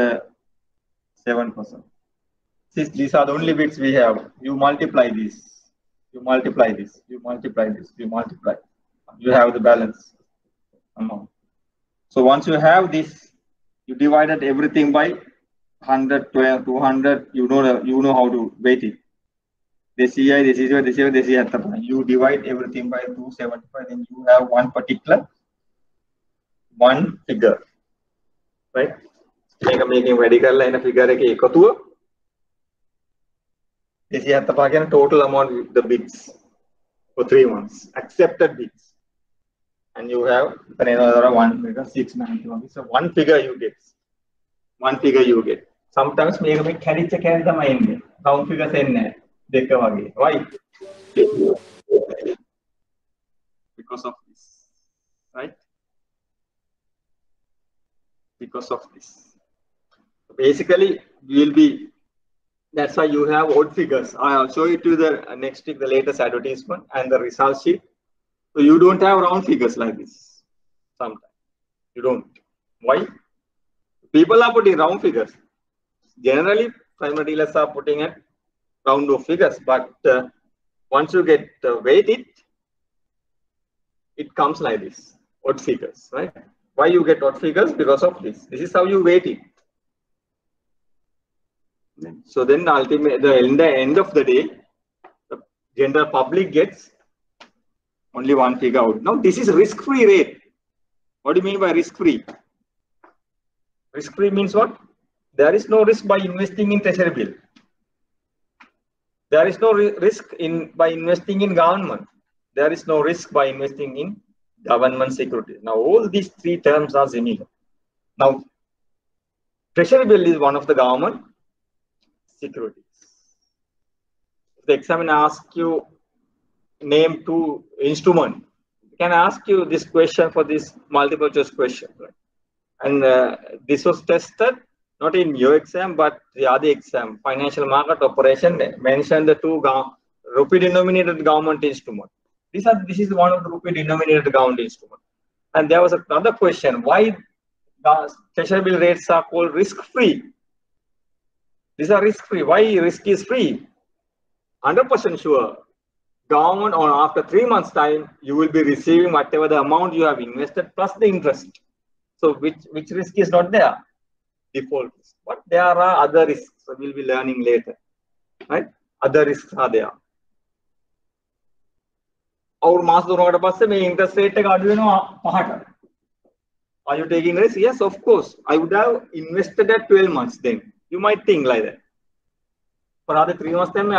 7%. Since these are the only bids we have, you multiply this, you multiply this, you multiply this, you multiply. You have the balance amount. So once you have this, you divided everything by 100, 200. You know how to weight it. This year, this is this year, this year. You divide everything by 275, then you have one particular one figure, right? Making medical line figure එක එකතුව. This year total amount the bids for 3 months, accepted bids, and you have another one figure 691. So one figure you get. One figure you get. Sometimes මේක කැඩිච්ච කැඩ තමයි එන්නේ. round figures එන්නේ දෙක වගේ. Why? Because of this, right? Because of this. Basically, will be. That's why you have odd figures. I'll show you to the next week the latest advertisement and the result sheet. So you don't have round figures like this. Sometimes you don't. Why? People are putting round figures. Generally, primary dealers are putting at round of figures, but once you get weighted, it comes like this, odd figures, right? Why you get odd figures? Because of this. This is how you weight it. So then ultimately, in the end of the day, the general public gets only one figure out. Now this is risk-free rate. What do you mean by risk-free? Risk-free means what? There is no risk by investing in treasury bill. There is no risk by investing in government. There is no risk by investing in government securities. Now all these three terms are similar. Now treasury bill is one of the government securities. If the examiner asks you name two instruments, can ask you this question for this multiple choice question, right? And this was tested not in your exam but the other exam, financial market operation, mentioned the two rupee denominated government instrument. This is one of the rupee denominated government instrument. And there was another question: why treasury bill rates are called risk free? These are risk free. Why risk is free? 100% sure. Government, or after 3 months time, you will be receiving whatever the amount you have invested plus the interest. So which risk is not there? Default risk. But there are other risks. So we'll be learning later, right? Other risks are there. Our mass interest rate are you taking risk? Yes, of course. I would have invested at 12 months then. You might think like that. For other 3 months time,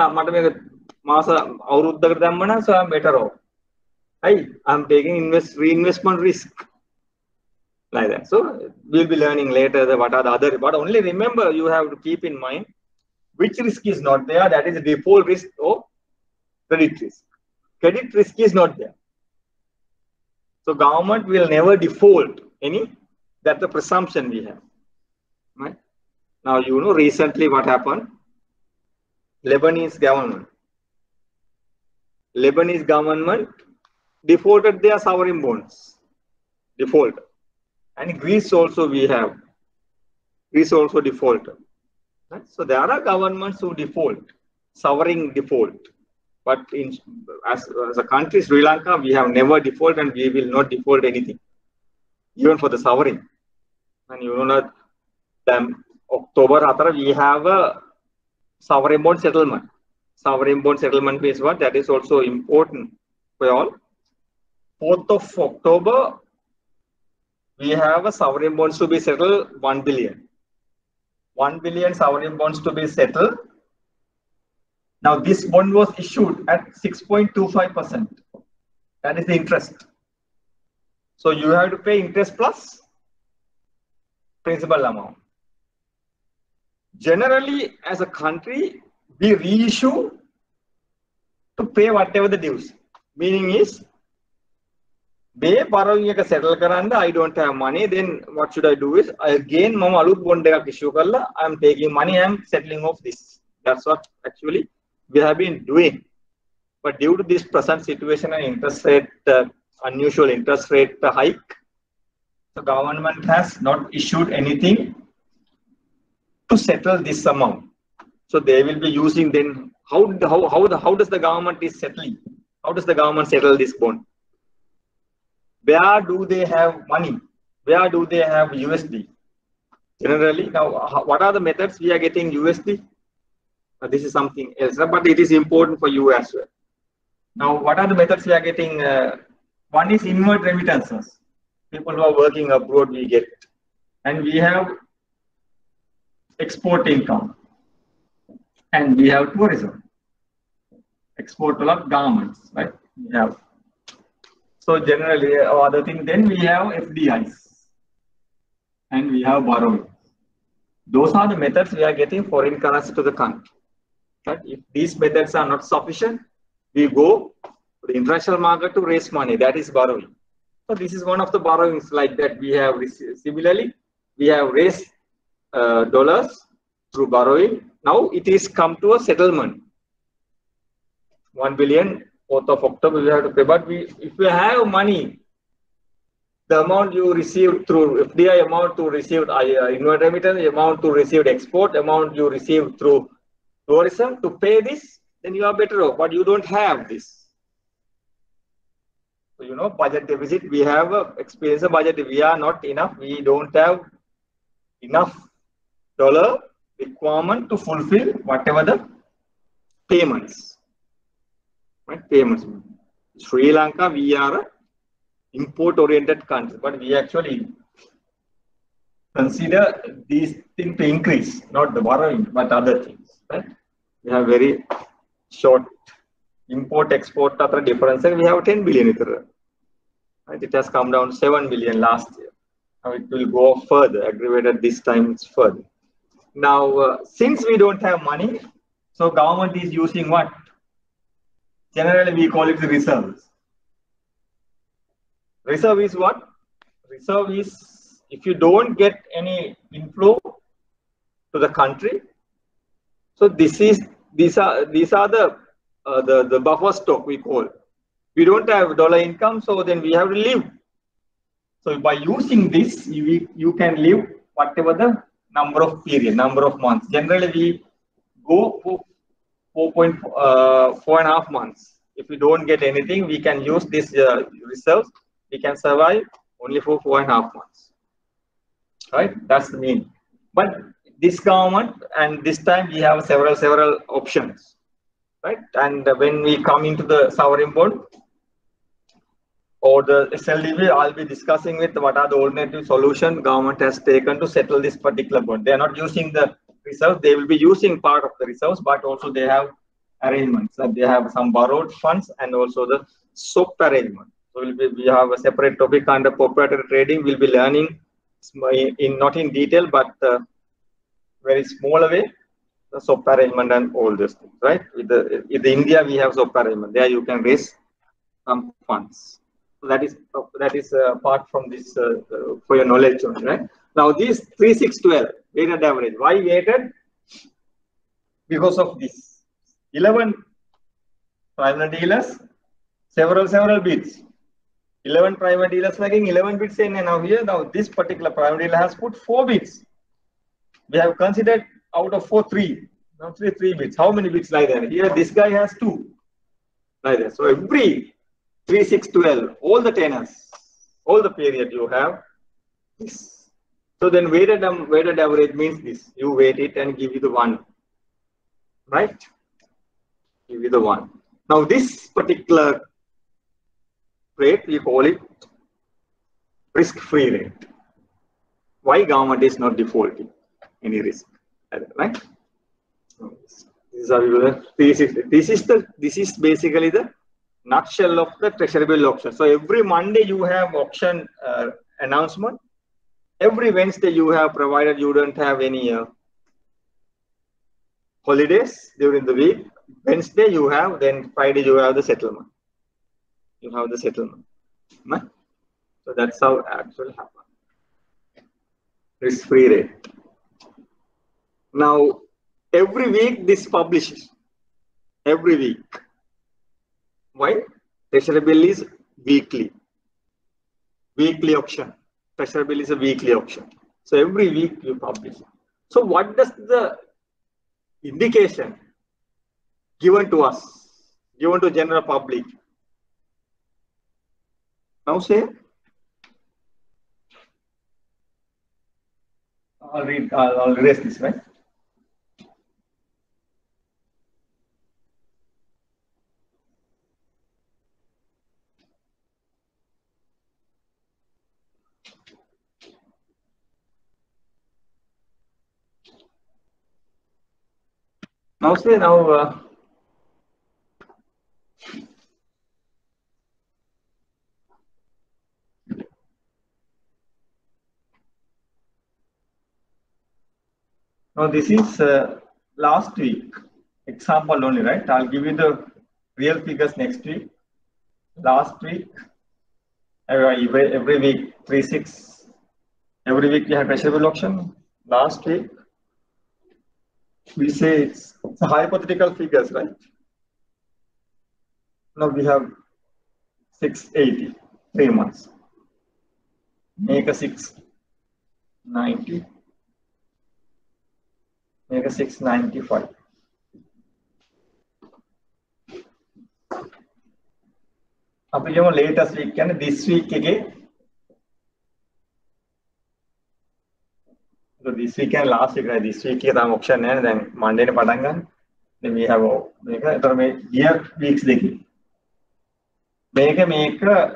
so I'm better off. I'm taking reinvestment risk. Like that. So we'll be learning later what are the other, but only remember you have to keep in mind which risk is not there, that is the default risk or credit risk. Credit risk is not there. So government will never default any, that's the presumption we have. Right? Now you know recently what happened. Lebanese government defaulted their sovereign bonds. Default. And Greece also Greece also defaulted. Right? So there are governments who default, sovereign default. But as a country, Sri Lanka, we have never defaulted and we will not default anything, even for the sovereign. And you know that then October, we have a sovereign bond settlement. Sovereign bond settlement is what? That is also important for you all. 4th of October, we have a sovereign bonds to be settled 1 billion. 1 billion sovereign bonds to be settled. Now this bond was issued at 6.25%. That is the interest. So you have to pay interest plus principal amount. Generally, as a country, we reissue to pay whatever the dues. Meaning is, borrowing settle karanda, I don't have money, then what should I do is, again, I'm taking money, I'm settling off this. That's what actually we have been doing. But due to this present situation and interest rate, unusual interest rate hike, the government has not issued anything to settle this amount. So they will be using then, how does the government is settling? How does the government settle this bond? Where do they have money? Where do they have USD? Generally, now what are the methods we are getting USD? This is something else, but it is important for you as well. Now, what are the methods we are getting? One is inward remittances. People who are working abroad, we get. And we have export income. And we have tourism. Export of garments, right? We have. So generally, other thing, then we have FDIs. And we have borrowing. Those are the methods we are getting foreign currency to the country. Right? If these methods are not sufficient, we go to the international market to raise money. That is borrowing. So this is one of the borrowings like that we have received. Similarly, we have raised dollars through borrowing. Now it is come to a settlement. 1 billion, 4th of October, we have to pay. But if we have money, the amount you received through FDI, amount to received inward remittance, amount to received export, amount you received through tourism, to pay this, then you are better off. But you don't have this. So, you know, budget deficit, we have experienced a budget. We are not enough. We don't have enough dollar requirement to fulfill whatever the payments, right? Payments. Sri Lanka, we are a import-oriented country, but we actually consider these things to increase, not the borrowing, but other things, right? We have very short import-export difference, and we have 10 billion. Right? It has come down 7 billion last year. Now it will go further, aggravated this time it's further. Now, since we don't have money, so government is using what? Generally, we call it the reserves. Reserve is what? Reserve is if you don't get any inflow to the country. So these are the buffer stock we call. We don't have dollar income, so then we have to live. So by using this, you can live whatever the number of months. Generally, we go for 4.5 months. If we don't get anything, we can use this reserves. We can survive only for 4.5 months. Right? That's the mean. But this government and this time we have several options. Right? And when we come into the sovereign bond or the SLDB, I'll be discussing with what are the alternative solutions government has taken to settle this particular bond. They are not using the reserves. They will be using part of the reserves, but also they have arrangements. They have some borrowed funds and also the SOP arrangement. So we have a separate topic under proprietary trading. We'll be learning not in detail, but very small way, the SOP arrangement and all these things, right? In the India, we have SOP arrangement. There you can raise some funds. So that is apart from this for your knowledge, right? Now these 3-6-12 weighted average. Why weighted? Because of this 11 primary dealers, several bids. 11 primary dealers making 11 bids in, and now this particular primary dealer has put 4 bids. We have considered out of 4, 3. Now 3 bids. How many bids lie there? Here this guy has 2. Lie there. So every 3-6-12, all the tenors, all the period you have this. So then weighted average means this. You weight it and give you the 1. Right? Give you the 1. Now this particular rate, we call it risk-free rate. Why government is not defaulting any risk, right? This is basically the nutshell of the treasury bill auction. So every Monday you have auction announcement. Every Wednesday you have, provided you don't have any holidays during the week. Wednesday you have, then Friday you have the settlement. You have the settlement. Right? So that's how actually happen. Risk-free rate. Now, every week this publishes. Every week. Why? Treasury bill is weekly. Weekly auction. Treasury bill is a weekly auction. So every week you publish. So what does the indication given to us, given to general public? Now say, I'll erase this, right? Now say now now this is last week example only, right? I'll give you the real figures next week. Last week, every week 3-6. Every week we have treasury bill auction. Last week we say it's a hypothetical figures, right? Now we have 680, 3 months. Make a 690. Make a 695. අපි කියමු latest week කියන්නේ this week එකේ So this week and last week, right? This week kita auction and then Monday ne patan ganna. Then we have මේක එතන මේ year weeks දෙකේ. මේක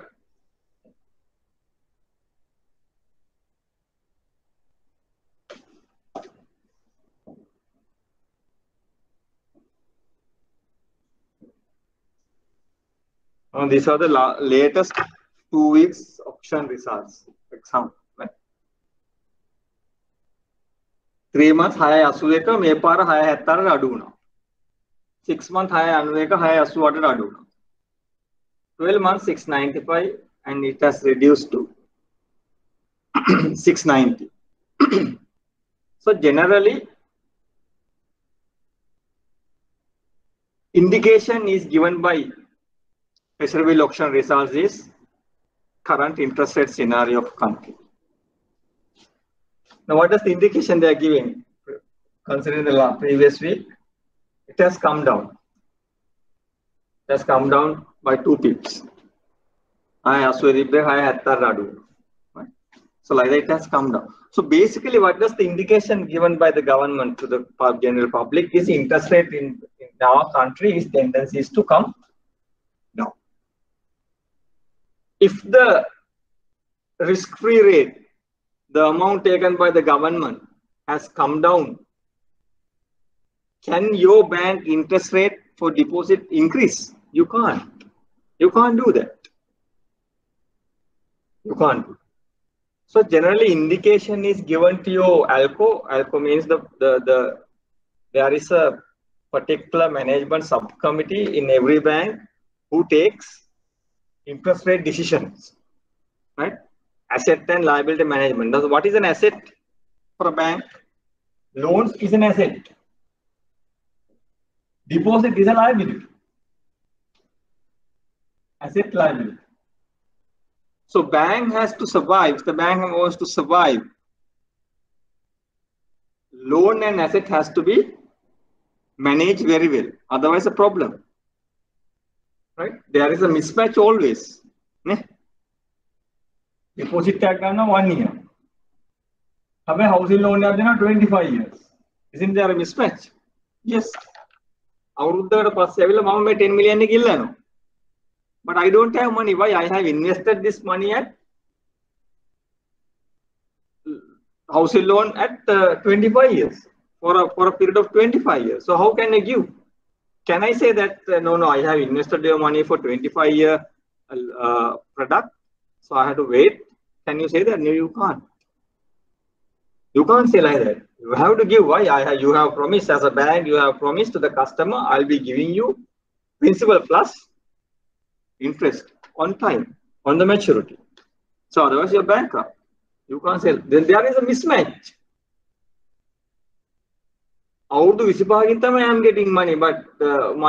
these are the latest 2 weeks auction results. Example. 3 months 681 මේ පාර 670ට අඩු වුණා. 6 months 691 688ට අඩු වුණා. 12 months 695 and it has reduced to 690. So generally indication is given by Treasury auction results is current interest rate scenario of country. Now, what is the indication they are giving? Considering the previous week, it has come down. It has come down by 2 pips. So like that, it has come down. So basically, what does the indication given by the government to the general public is interest rate in our country is tendencies to come down. If the risk-free rate, the amount taken by the government has come down, can your bank interest rate for deposit increase? You can't. You can't do that. You can't do. So generally indication is given to your ALCO. ALCO means there is a particular management subcommittee in every bank who takes interest rate decisions, right? Asset and liability management. What is an asset for a bank? Loans is an asset. Deposit is a liability. Asset, liability. So bank has to survive. If the bank wants to survive, loan and asset has to be managed very well. Otherwise, a problem. Right? There is a mismatch always. Deposit tag 1 year. Have a housing loan 25 years. Isn't there a mismatch? Yes. අවුරුද්දකට පස්සේ ඇවිල්ලා මම මේ 10 million එක ඉල්ලනවා. But I don't have money. Why? I have invested this money at housing loan at 25 years for a period of 25 years. So how can I give? Can I say that no, I have invested your money for 25-year product, so I have to wait? Can you say that? No, you can't. You can't say like that. You have to give. Why? You have promised as a bank. You have promised to the customer, I'll be giving you principal plus interest on time, on the maturity. So otherwise you're bankrupt. You can't say. Then there is a mismatch. අවුරුදු 25කින් තමයි I am getting money, but the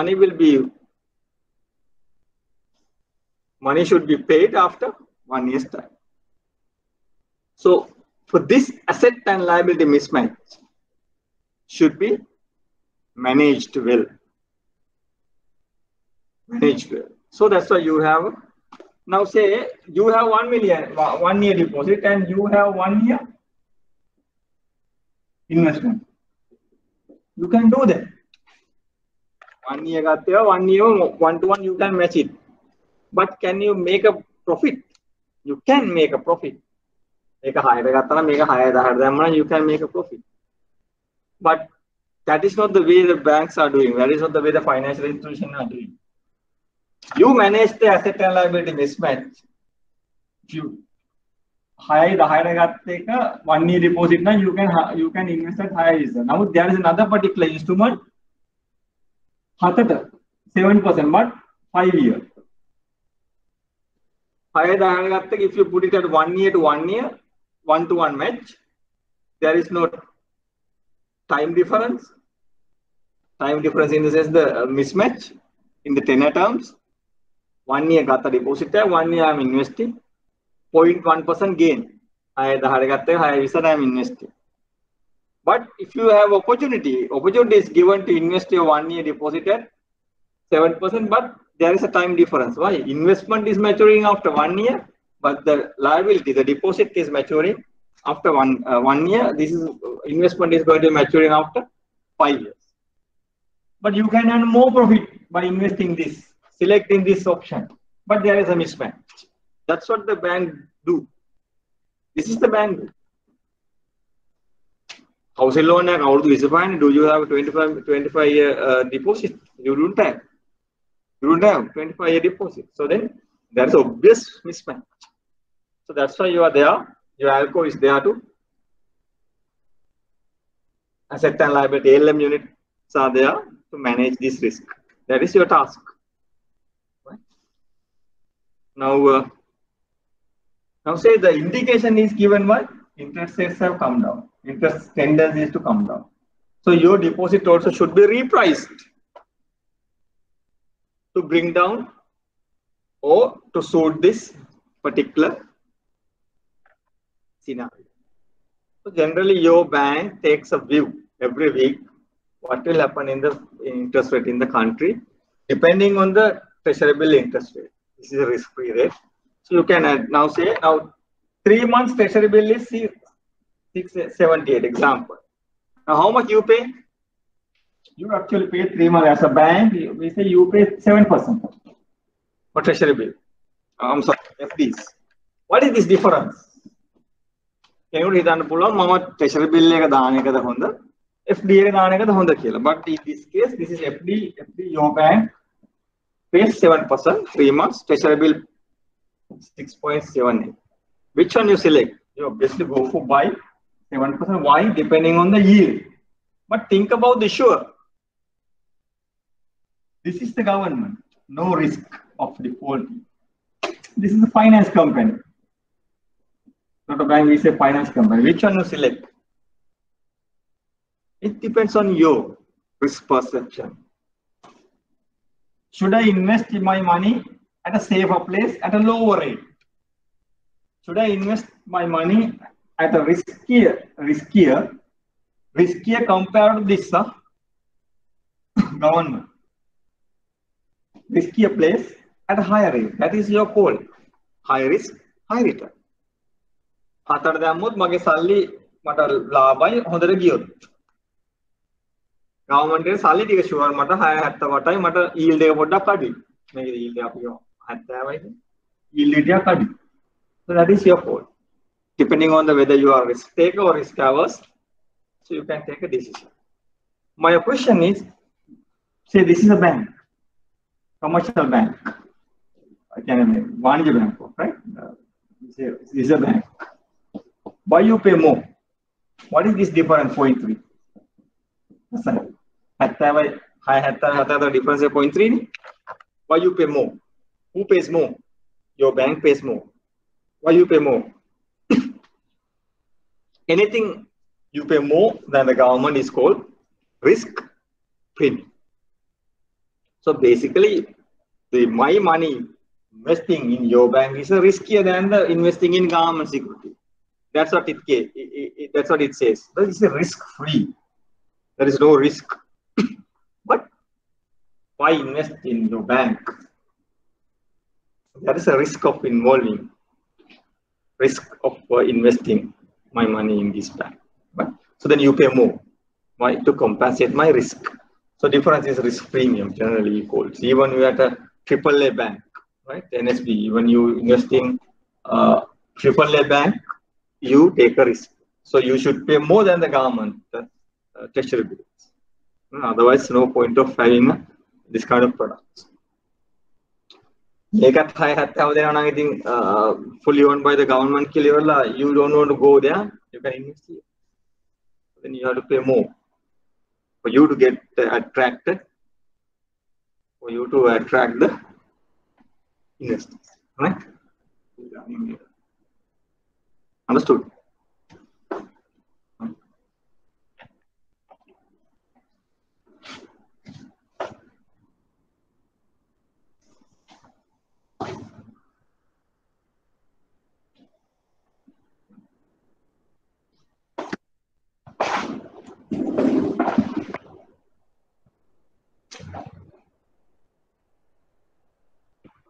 money should be paid after 1 year's time. So for this asset and liability mismatch should be managed well. Managed well. So that's why you have, now say you have 1 million, 1 year deposit and you have 1 year investment. You can do that. 1 year got there, 1 year, 1 to 1 you can match it. But can you make a profit? You can make a profit. You can make a profit. But that is not the way the banks are doing. That is not the way the financial institutions are doing. You manage the asset and liability mismatch. If you hire the higher 1 year deposit, now you can invest at higher return. Now there is another particular instrument, 7%, but 5 years. Higher the higher, if you put it at 1 year to 1 year, 1 to 1 match, there is no time difference. Time difference in the sense the mismatch in the tenor terms. 1 year got the deposit there, 1 year I am investing. 0.1% gain. I am investing. But if you have opportunity is given to invest your 1 year deposit at 7%, but there is a time difference. Why? Investment is maturing after 1 year, but the liability, the deposit is maturing after 1 year, this is investment is going to be maturing after 5 years. But you can earn more profit by investing this, selecting this option. But there is a mismatch. That's what the bank do. This is the bank. Housing loan and how do you have 25 year deposit? You don't have. You don't have 25 year deposit. So then there is obvious mismatch. So that's why you are there. Your ALCO is there to asset and liability ALM units are there to manage this risk. That is your task. Right? Now say the indication is given by interest rates have come down. Interest tendency is to come down. So your deposit also should be repriced to bring down or to suit this particular scenario. So generally your bank takes a view every week what will happen in the interest rate in the country depending on the treasury bill interest rate. This is a risk-free rate. So you can now say 3 months treasury bill is 678 example. Now how much you pay? You actually pay 3 months as a bank. We say you pay 7% for treasury bill. I'm sorry, FDs. What is this difference? Can you read the pull treasury bill FD but in this case, this is FD, your bank pays 7%, 3 months, treasury bill 6.78. Which one you select? You obviously go for buy 7%. Why? Depending on the yield. But think about the issuer. This is the government. No risk of default. This is a finance company. Not a bank, we say finance company. Which one you select? It depends on your risk perception. Should I invest my money at a safer place at a lower rate? Should I invest my money at a riskier compared to this government? Riskier place at a higher rate. That is your call. High risk, high return. හතර දැම්මොත් මගේ සල්ලි මට ලාභයි හොඳට ගියොත් government එකේ සල්ලි ටික ෂුවර් මට 6.78යි මට yield එක පොඩ්ඩක් අඩුයි මේකේ yield එක අපි 70යි yield එක ටිකක් අඩුයි. So that is your call. Depending on the whether you are risk taker or risk averse, so you can take a decision. My question is, say this is a bank, commercial bank. I can Vanija bank, right? This is a bank. Why you pay more? What is this difference? 0.3. The difference is 0.3. Why you pay more? Who pays more? Your bank pays more. Why you pay more? Anything you pay more than the government is called risk premium. So basically, my money investing in your bank is riskier than the investing in government security. That's what that's what it says. That is a risk-free. There is no risk. But why invest in your bank? That is a risk of involving, risk of investing my money in this bank. But so then you pay more. Why? To compensate my risk. So difference is risk premium generally called. So even you at a AAA bank, right? NSB, when you invest in AAA bank, you take a risk. So you should pay more than the government treasury bills. Otherwise, no point of having this kind of products. Fully owned by the government, you don't want to go there, you can invest here. Then you have to pay more for you to get attracted, for you to attract the investors, right? Understood?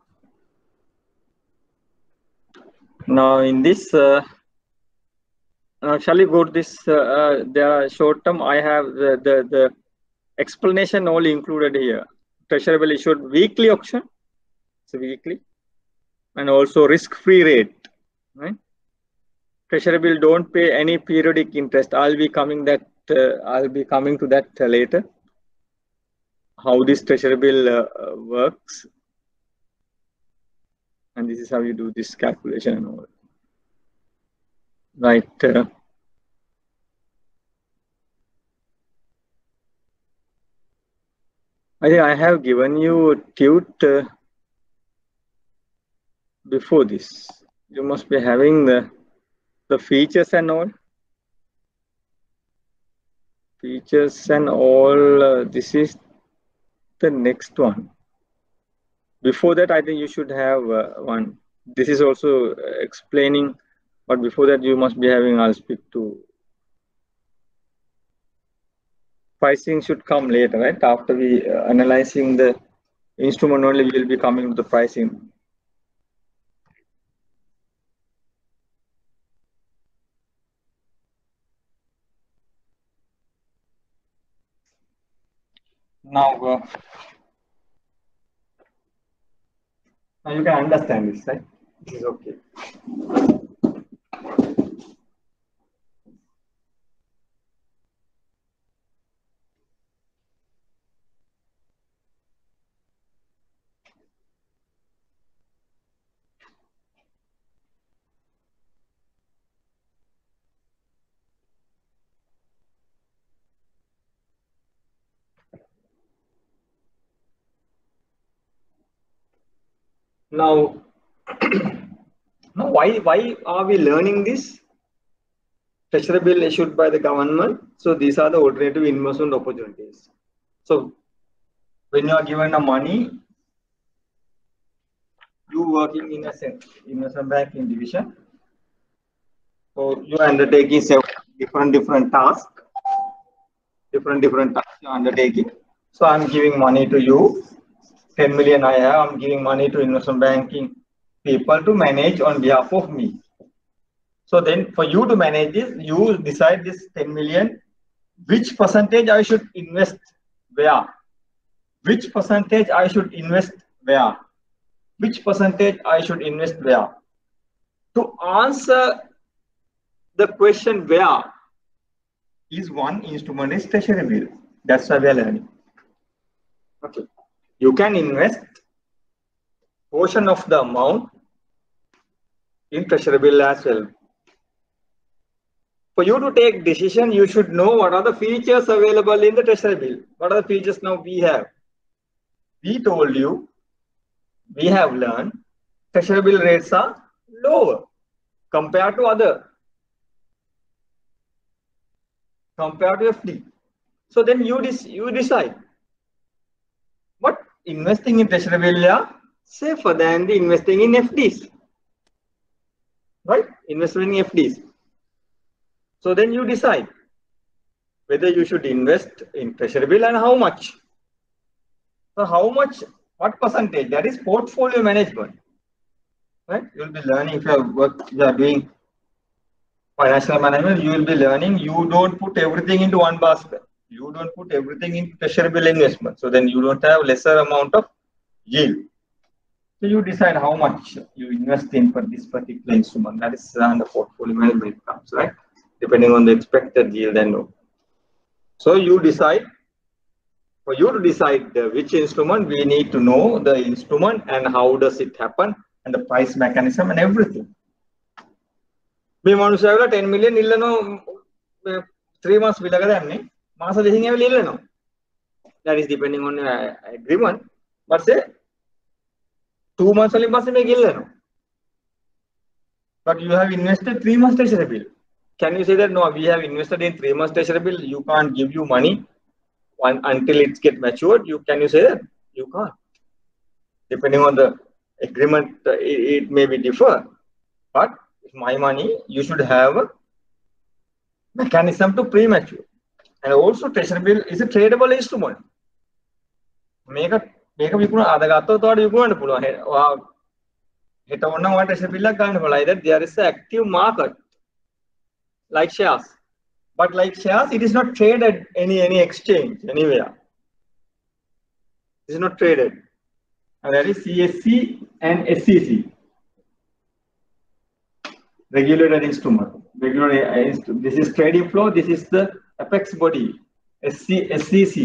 Now in this Shall we go to this? The short term, I have the explanation all included here. Treasury bill issued weekly auction, so weekly, and also risk-free rate. Right? Treasury bill don't pay any periodic interest. I'll be coming to that later. How this treasury bill works, and this is how you do this calculation and all. Right. I think I have given you a tute before this. You must be having the features and all. Features and all. This is the next one. Before that, I think you should have one. This is also explaining, but before that, you must be having. I'll speak to. Pricing should come later, right? After we analyzing the instrument only, we will be coming to the pricing. Now you can understand this, right? This is okay. Now, why are we learning this? Treasury bill issued by the government. So these are the alternative investment opportunities. So when you are given a money, you working in a investment banking division. So you are undertaking different tasks. Different tasks you are undertaking. So I'm giving money to you. 10 million I have. I'm giving money to investment banking people to manage on behalf of me. So then for you to manage this, you decide this 10 million, which percentage I should invest where? Which percentage I should invest where? Which percentage I should invest where? To answer the question where is one instrument is treasury bill. That's why we are learning. Okay. You can invest portion of the amount in treasury bill as well. For you to take decision, you should know what are the features available in the treasury bill. What are the features now we have? We told you, we have learned treasury bill rates are lower compared to other, compared to FD. So then you decide. But investing in treasury bill are safer than the investing in FDs. Right? Investment in FDs. So then you decide whether you should invest in treasury bill and how much. So how much, what percentage? That is portfolio management. Right? You will be learning if you are doing financial management, you will be learning you don't put everything into one basket. You don't put everything into treasury bill investment. So then you don't have lesser amount of yield. So you decide how much you invest in for this particular instrument. That is under portfolio management comes, right? Depending on the expected yield and all. So you decide. For you to decide which instrument, we need to know the instrument and how does it happen and the price mechanism and everything. We want to have 10 million illano 3 months vilaga masa dehin illano. That is depending on agreement. But say 2 months only illano. But you have invested 3 months treasury bill. Can you say that no, we have invested in 3 months treasury bill, you can't give you money until it gets matured? Can you say that? You can't. Depending on the agreement, it may be differ. But if my money, you should have a mechanism to premature. And also treasury bill is a tradable instrument. Make a treasury bill like that there is an active market. like shares. But like shares, it is not traded any exchange anywhere. It is not traded. And that is CSC and SEC. Regulated instrument. This is trading floor. This is the apex body. SEC.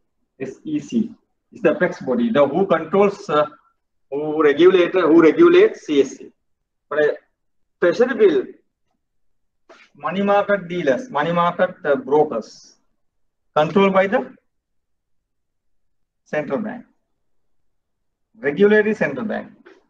Is the apex body. The who controls, who regulates CSC. But treasury bill, money market dealers, money market brokers, controlled by the central bank. Regulatory central bank.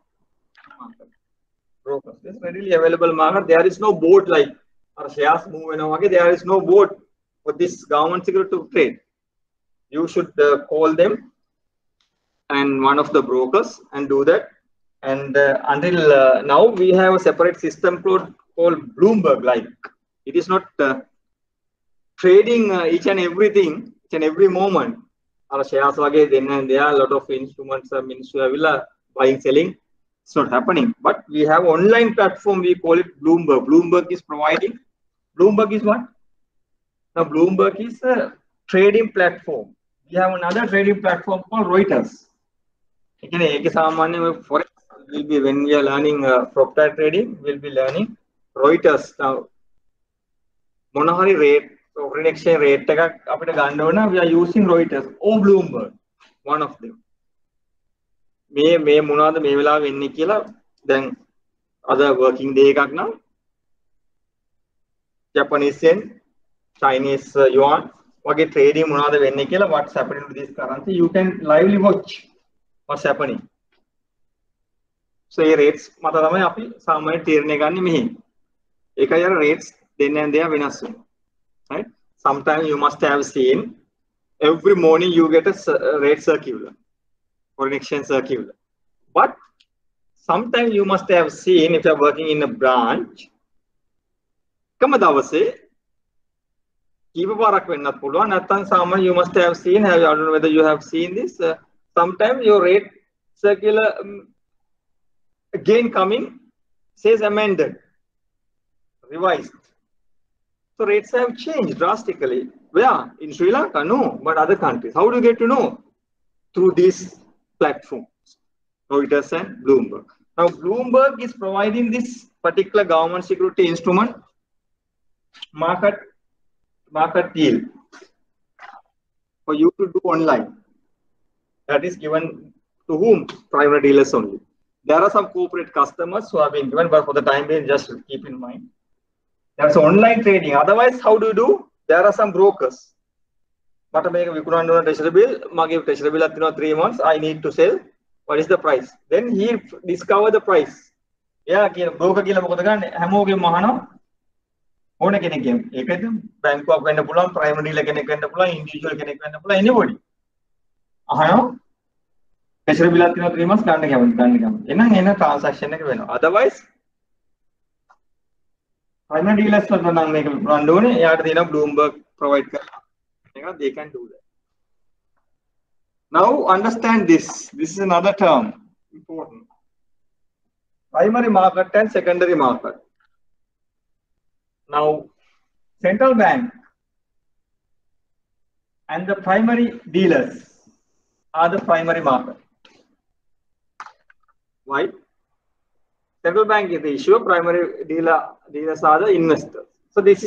Brokers. This readily available market. There is no board like our shares move and okay. There is no board for this government security to trade. You should call them and one of the brokers and do that. And until now, we have a separate system called Bloomberg. Like it is not trading each and everything, each and every moment. Our shares again, then and there are a lot of instruments, buying, selling. It's not happening. But we have online platform. We call it Bloomberg. Bloomberg is providing. Bloomberg is what? Now Bloomberg is a trading platform. We have another trading platform called Reuters. Forex will be when we are learning proprietary trading. We'll be learning Reuters now. Monahari rate, foreign exchange rate. We are using Reuters or Bloomberg. One of them. May Munada Mevela in Nikila, then other working day now. Japanese yen, Chinese yuan, what get trading Munada Venikila, what's happening to this currency, you can lively watch what's happening. So rates Matadama Api, some Tirnegani Mihi. Ekaya rates, then and there Venasun. Right? Sometimes you must have seen every morning you get a rate circular. Foreign exchange circular. But sometimes you must have seen if you are working in a branch, Kamadavase, you must have seen, I don't know whether you have seen this. Sometimes your rate circular again coming says amended, revised. So rates have changed drastically. Where? In Sri Lanka? No, but other countries. How do you get to know? Through these platforms, Reuters and Bloomberg. Now, Bloomberg is providing this particular government security instrument market deal for you to do online. That is given to whom? Private dealers only. There are some corporate customers who have been given, but for the time being, just keep in mind. That's online trading. Otherwise, how do you do? There are some brokers. But we couldn't do a treasury bill. Give treasury bill at 3 months. I need to sell. What is the price? Then he discover the price. Yeah, broker kila mokodagan hamoge mahano. One kenek game. Ekadum bank of kena pulang, private dealer kenek kena pulang, individual kenek kena pulang, anybody. Ahano. Treasury bill at 3 months. Kanda game. Ena transaction ek veno. Otherwise, private dealers la nang make run do ne. Yard dina Bloomberg provide kar. They can do that. Now understand this. This is another term. Important. Primary market and secondary market. Now, central bank and the primary dealers are the primary market. Why? Central bank is the issuer, primary dealers are the investors. So this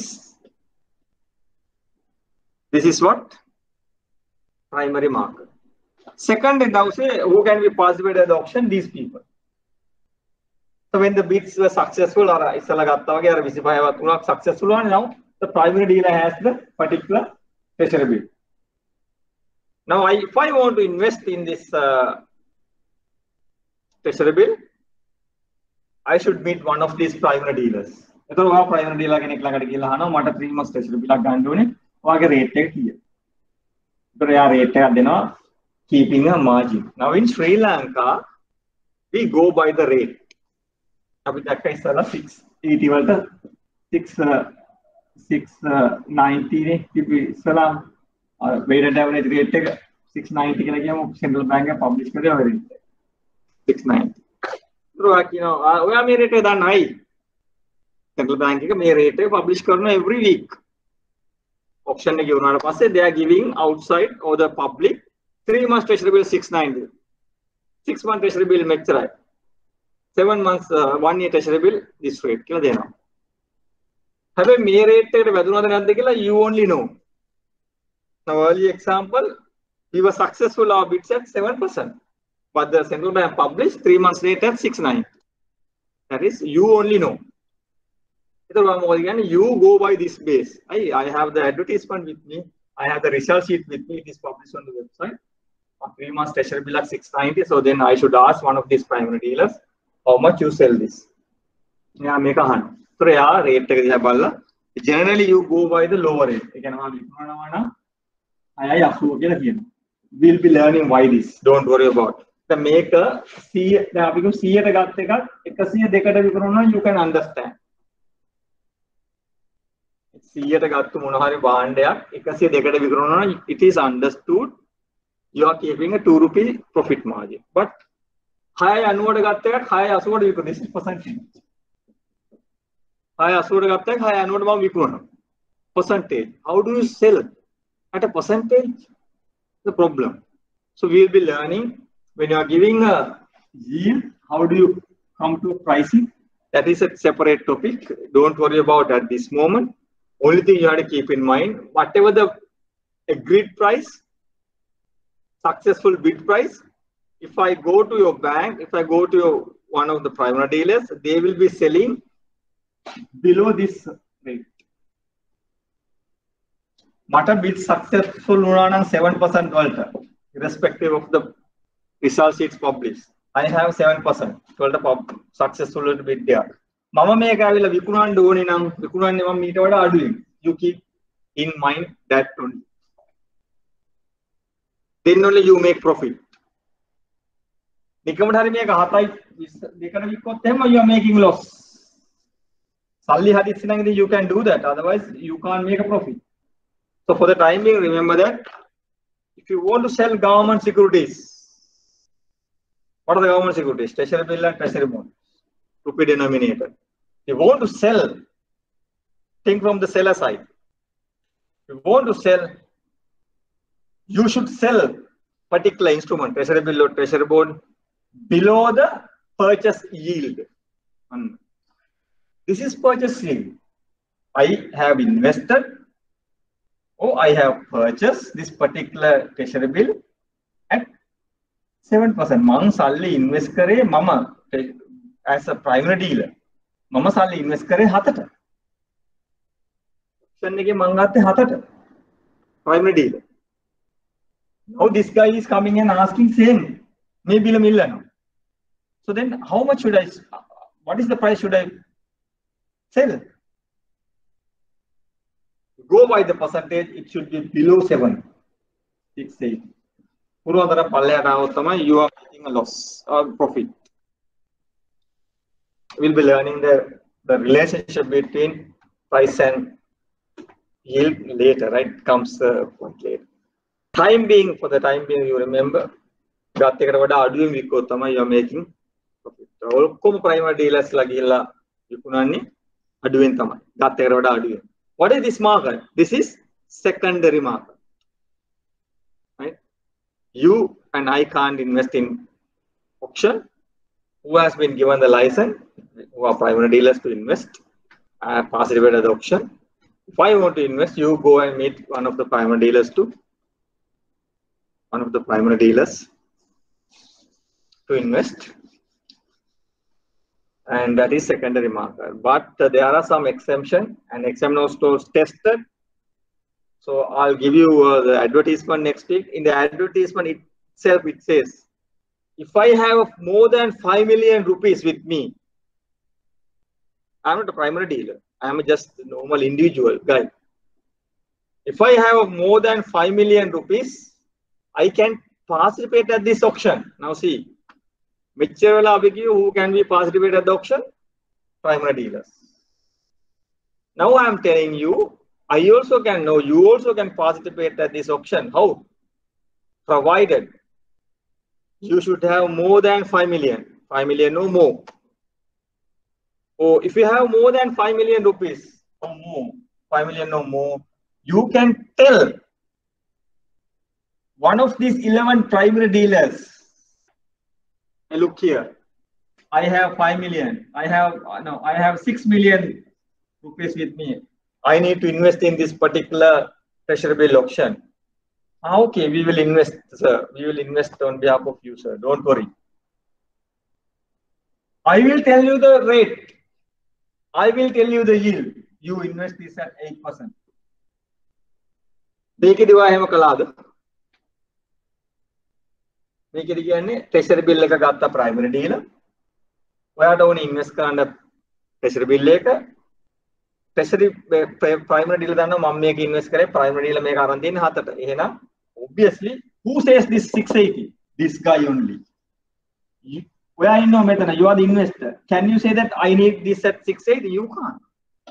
is what? Primary market. Second, now say who can be participated at the auction? These people. So when the bids were successful or successful one, now the primary dealer has the particular treasury bill. Now if I want to invest in this treasury bill, I should meet one of these primary dealers. Primary dealer can 3 months treasury bill rate here. Rate keeping a margin. Now in Sri Lanka, we go by the rate. 680 690 weighted average rate 690 central bank publish 690. Where rate than high? Central Bank එක මේ rate එක publish කරනවා every week. Auction එක ගෙවුනාට පස්සේ they are giving outside or the public 3 months treasury bill 690. 6 months treasury bill මෙච්චරයි. 7 months 1 year treasury bill this rate කියලා දෙනවා. හැබැයි මේ rate එකට වැදුනද නැද්ද කියලා you only know. Now early example, we were successful our bids at 7%, but the central bank published 3 months rate at 6.9. That is you only know. You go by this base. I have the advertisement with me. I have the result sheet with me. It is published on the website. 3 months treasury bill at 690. So then I should ask one of these primary dealers how much you sell this. Yeah, make a hand. So yeah, rate generally you go by the lower rate. We'll be learning why this. Don't worry about the maker. See the see you can understand. It is understood you are keeping a 2 rupee profit margin. But high annual high assured this is percentage. High assured high annual percentage. How do you sell at a percentage? The problem. So we will be learning when you are giving a yield, how do you come to pricing? That is a separate topic. Don't worry about at this moment. Only thing you have to keep in mind, whatever the agreed price, successful bid price, if I go to your bank, if I go to one of the primary dealers, they will be selling below this rate. Mata bid successful 7% alter, irrespective of the result sheets published. I have 7%. Successful bid there. Mama make I will Vikunan doninam, Vikunan meet what are doing. You keep in mind that only. Then only you make profit. Nikamadhari make a hatai, you are making loss. Sally hadithinang you can do that, otherwise you can't make a profit. So for the time being, remember that if you want to sell government securities, what are the government securities? Treasury bill and treasury bond, rupee denominated. If you want to sell, think from the seller side. If you want to sell, you should sell particular instrument, treasury bill or treasury bond, below the purchase yield. This is purchase yield. I have invested. I have purchased this particular treasury bill at 7%. Mang salli invest kare mama as a primary dealer. Mama salli invest kare hatata. Shannege mangate hatata. Primary dealer. Now this guy is coming and asking same. Maybe a million. So then how much should I? What is the price should I sell? Go by the percentage, it should be below 7. 6, 8. You are making a loss or profit. We'll be learning the relationship between price and yield later, right? Comes later. Time being, for the time being, you remember, you are making profit. All primary dealers what is this market? This is secondary market. Right? You and I can't invest in auction. Who has been given the license? Who are primary dealers to invest? Participate at the auction. If I want to invest, you go and meet one of the primary dealers to invest. And that is secondary market. But there are some exemption and examiner stores tested. So I'll give you the advertisement next week. In the advertisement itself, it says, if I have more than 5 million rupees with me, I'm not a primary dealer. I'm just a normal individual guy. If I have more than 5 million rupees, I can participate at this auction. Now see. Who can be participate at the auction? Primary dealers. Now I am telling you, I also can know you also can participate at this auction. How? Provided you should have more than 5 million. 5 million no more. or if you have more than 5 million rupees or more, 5 million or more, you can tell one of these 11 primary dealers, look here, I have 5 million, I have 6 million rupees with me. I need to invest in this particular treasury bill auction. Okay, we will invest, sir. We will invest on behalf of you, sir. Don't worry. I will tell you the rate. I will tell you the yield. You invest this at 8%. මේකේදී ඔයා එහෙම කළාද? මේකේදී කියන්නේ treasury bill එක ගත්ත primary dealer. ඔයාට ඕනේ invest කරන්න treasury bill එක. treasury primary dealer දන්නවා මම මේක invest කරේ primary dealer මේක අරන් දෙන්නේ 7ට. එහෙනම් obviously who says this 680? This guy only. Where I know method, you are the investor. Can you say that I need this at 680? You can't.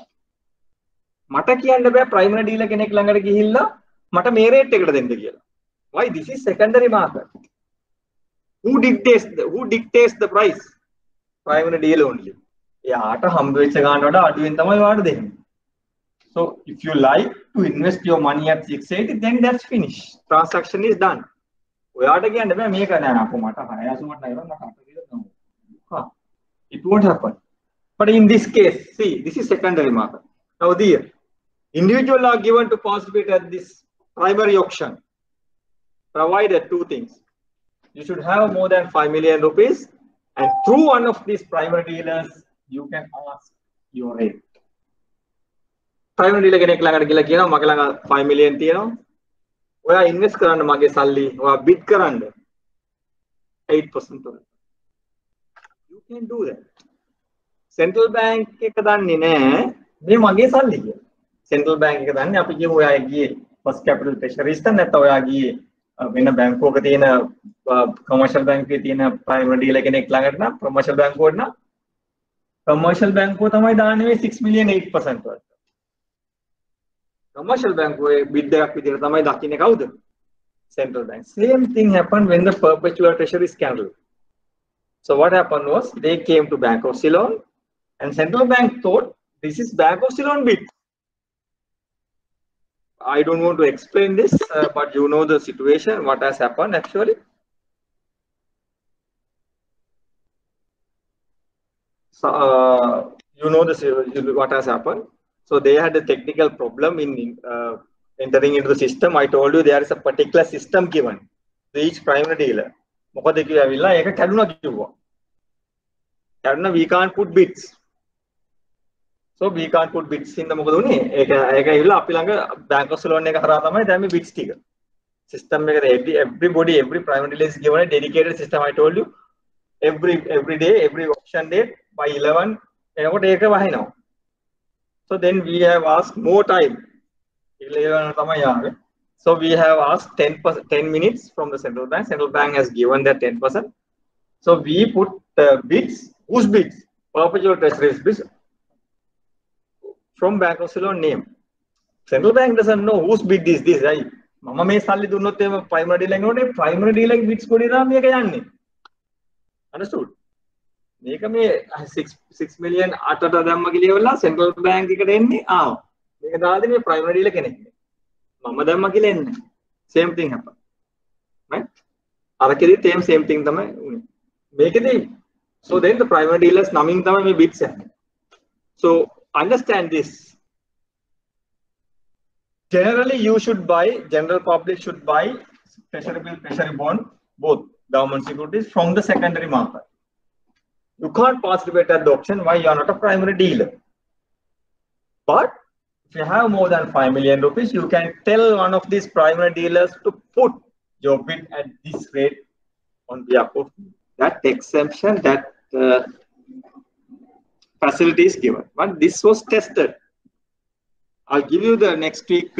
මට කියන්න බෑ primary dealer කෙනෙක් ළඟට ගිහිල්ලා මට මේ rate එකට දෙන්න කියලා. Why? This is secondary market. Who dictates the price? Primary dealer only. එයාට හම්බ වෙච්ච ගාන වඩා අඩුවෙන් තමයි ඔයාට දෙන්නේ. So if you like to invest your money at 680, then that's finished. Transaction is done. ඔයාට කියන්න බෑ මේක නෑ අපෝ මට 680ට නෑ මට 8 කියලා. It won't happen. But in this case, see, this is secondary market. Now there, individuals are given to participate at this primary auction, provided two things. You should have more than 5 million rupees, and through one of these primary dealers, you can ask your rate. Primary dealer කෙනෙක් ළඟට ගිහලා කියනවා මගේ ළඟ 5 million තියෙනවා. ඔයා invest කරන්න මගේ සල්ලි, ඔයා bid කරන්න 8% වල. You can do that. Central bank එක දන්නේ නැහැ මේ මගේ සල්ලි කියලා. Central bank එක දන්නේ අපි කියමු ඔයා ගියේ first capital treasuries තන නැත්නම් ඔයා ගියේ වෙන බැංකුවක තියෙන commercial bank එකේ තියෙන primary dealer කෙනෙක් ළඟට නම් commercial බැංකුවට නම් commercial බැංකුව තමයි දාන්නේ 6 million 8% වලට. Commercial බැංකුවේ bid එකක් විදිහට තමයි දකින්නේ කවුද? Central bank. Same thing happened when the perpetual treasury scandal. So what happened was they came to Bank of Ceylon and Central Bank thought this is Bank of Ceylon bid. I don't want to explain this, but you know the situation, what has happened actually. So you know this, what has happened. So they had a technical problem in entering into the system. I told you there is a particular system given to each primary dealer. මොකද කිව්වවිලා ඒක කැඩුනා කිව්වා. කැඩුනා we can't put bids. So we can't put bids in the මොකද උනේ? ඒක ඇවිල්ලා අපි ළඟ Bank of Ceylon එක හරහා තමයි දැන් මේ bids ටික. System එකේ every primary dealer is given a dedicated system. I told you every day, every auction date by 11 එනකොට ඒක වහිනවා. So then we have asked more time. 11 තමයි ආවේ. So we have asked 10 minutes from the central bank. Central bank has given that 10%. So we put bids. Whose bids? Perpetual treasuries bids from Bank of Ceylon name. Central bank doesn't know whose bid is this, right? මම මේ සල්ලි දුන්නොත් එහෙම primary dealer එනකොට primary dealer bids කොටේ තමයි මේක යන්නේ. Understood? මේක මේ 6 million 8ට දැම්ම කියලා central bank එකට එන්නේ ආව. මේක දාලා දෙන්නේ primary dealer කෙනෙක්. මම දැම්ම කියලා එන්නේ. Same thing happen. Right? අරකෙදි same thing තමයි උනේ. මේකෙදි so then the primary dealers නමින් තමයි මේ bids යන්නේ. So understand this. Generally you should buy, general public should buy treasury bill, treasury bond, both government securities from the secondary market. You can't participate at the auction. Why? You are not a primary dealer. But if you have more than 5 million rupees, you can tell one of these primary dealers to put your bid at this rate on behalf of that exemption, that facility is given. But this was tested. I'll give you the next week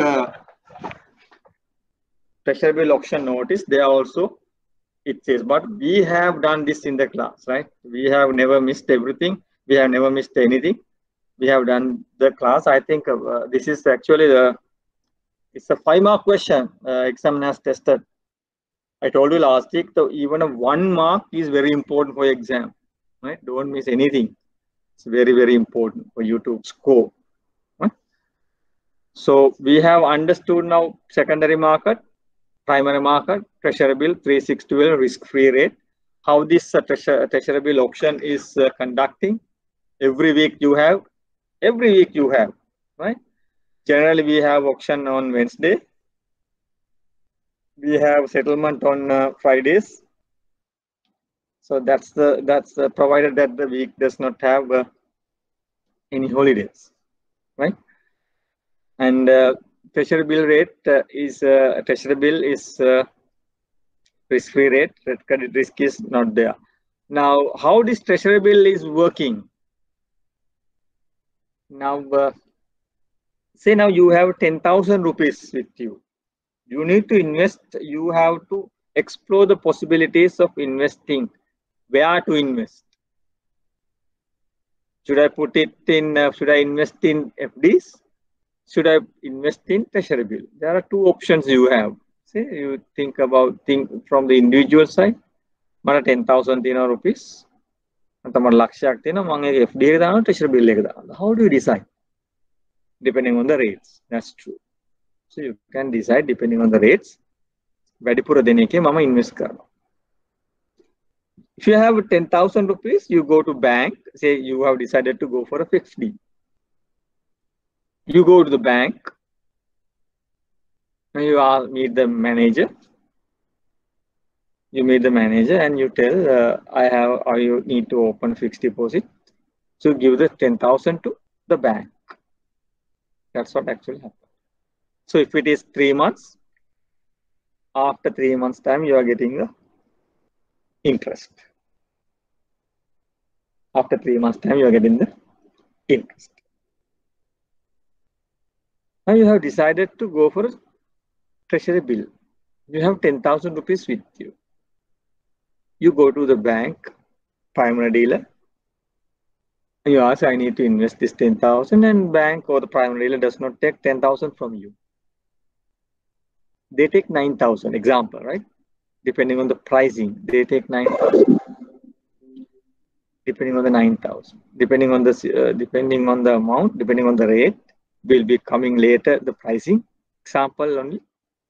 treasury bill auction notice. There also it says, but we have done this in the class, right? We have never missed everything. We have never missed anything. We have done the class. I think this is actually it's a 5-mark question. Examiner has tested. I told you last week, so even a 1 mark is very important for your exam, right? Don't miss anything. It's very, very important for you to score. Right? So we have understood now secondary market, primary market, treasury bill, 360 risk-free rate. How this treasury bill auction is conducting. Every week you have, right? Generally we have auction on Wednesday. We have settlement on Fridays. So that's provided that the week does not have any holidays, right? And treasury bill rate is risk-free rate. Credit risk is not there. Now, how this treasury bill is working? Now, say now you have 10,000 rupees with you. You need to invest. You have to explore the possibilities of investing. Where to invest? Should I put it in? Should I invest in FDs? Should I invest in treasury bill? There are two options you have. Say you think from the individual side. Mana 10,000 rupees. Antamar lakshayak tina mange FD ek dana treasury bill ek dana. How do you decide? Depending on the rates. That's true. So you can decide depending on the rates. Vadipura deneke mama invest karna. If you have 10,000 rupees, you go to bank. Say you have decided to go for a fixed D. You go to the bank and you meet the manager. You meet the manager and you tell, you need to open fixed deposit. So give the 10,000 to the bank. That's what actually happened. So if it is 3 months, after 3 months time, you are getting the interest. After 3 months time, you are getting the interest. Now you have decided to go for a treasury bill. You have 10,000 rupees with you. You go to the bank, primary dealer. You ask, I need to invest this 10,000, and bank or the primary dealer does not take 10,000 from you. They take 9,000, example, right? Depending on the pricing, they take 9,000. Depending on the 9,000, depending on the amount, depending on the rate, will be coming later. The pricing example only.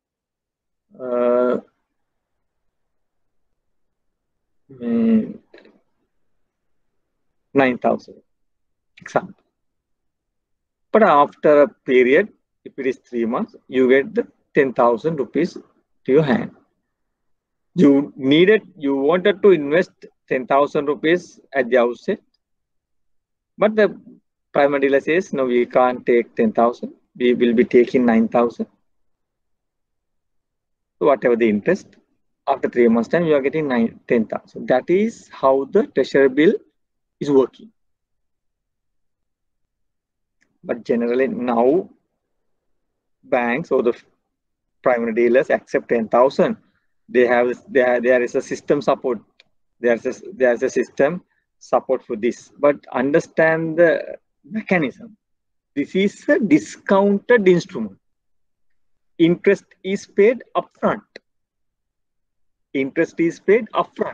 9,000 example. But after a period, if it is 3 months, you get the 10,000 rupees to your hand. You wanted to invest 10,000 rupees at the outset, but the primary dealer says, no, we can't take 10,000. We will be taking 9,000. So whatever the interest, after 3 months time, you are getting 10,000. That is how the treasury bill is working. But generally now, banks or the primary dealers accept 10,000. There is a system support. There's a system support for this. But understand the mechanism. This is a discounted instrument. Interest is paid upfront. Interest is paid upfront.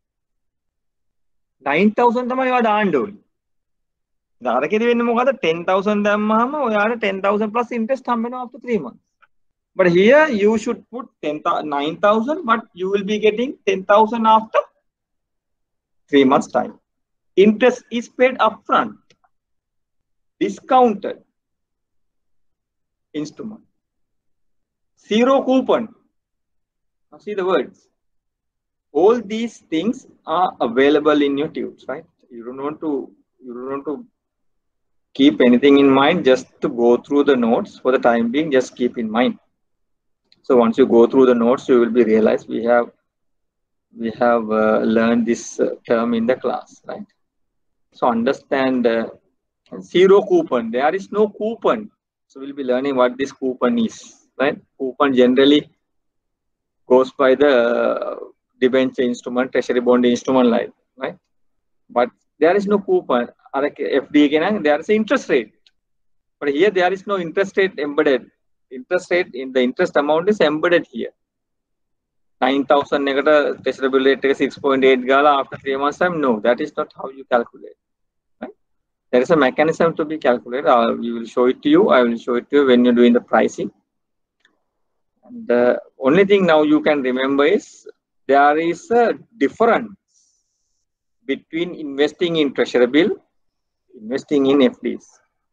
9,000 තමයි ඔයා දාන්න ඕනේ. දාරකෙදි වෙන්නේ මොකද? 10,000 දැම්මම ඔයාට 10,000 plus interest හම්බ වෙනවා after 3 months. But here you should put 9,000, but you will be getting 10,000 after 3 months time. Interest is paid upfront. Discounted instrument. Zero coupon. Now see the words. All these things are available in your tubes, right? You don't want to keep anything in mind, just to go through the notes for the time being, just keep in mind. So once you go through the notes, you will be realized we have learned this term in the class, right? So understand zero coupon. There is no coupon. So we'll be learning what this coupon is, right? Coupon generally goes by the debenture instrument, treasury bond instrument line, right? But there is no coupon. FD again, there is an interest rate. But here there is no interest rate embedded. Interest rate in the interest amount is embedded here. 9,000 negative treasury bill rate 6.8 gala after 3 months time. No, that is not how you calculate. Right? There is a mechanism to be calculated. We will show it to you. I will show it to you when you're doing the pricing. And the only thing now you can remember is there is a difference between investing in treasury bill, investing in FDs.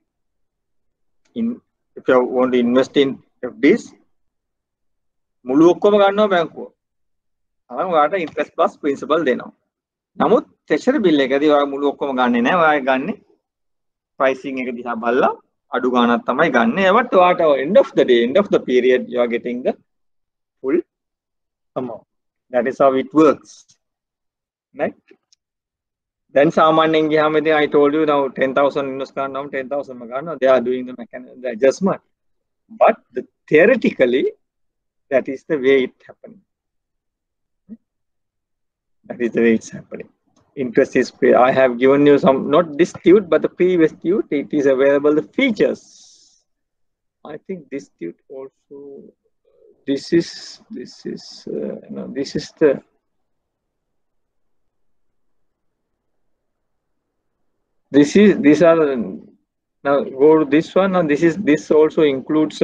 If you want to invest in FDs, මුළු ඔක්කොම ගන්නවා බැංකුව. අරන් ඔයාලට interest plus principal දෙනවා. නමුත් treasury bill එකදී ඔයා මුළු ඔක්කොම ගන්නෙ නැහැ. ඔයා ගන්නෙ pricing එක දිහා බලලා අඩු ගාණක් තමයි ගන්නෙ. ඒවත් ඔයාට end of the day, end of the period, you are getting the full amount. That is how it works. Right? Then සාමාන්‍යයෙන් ගියාම ඉතින් I told you now 10,000 invest කරනවා 10,000 ගන්නවා. They are doing the mechanism, the adjustment. But theoretically, that is the way it's happening. That is the way it's happening. Interest is paid. I have given you some, not this tute, but the previous tute. It is available, the features. I think this tute also, this is the, these are, now go to this one. Now this also includes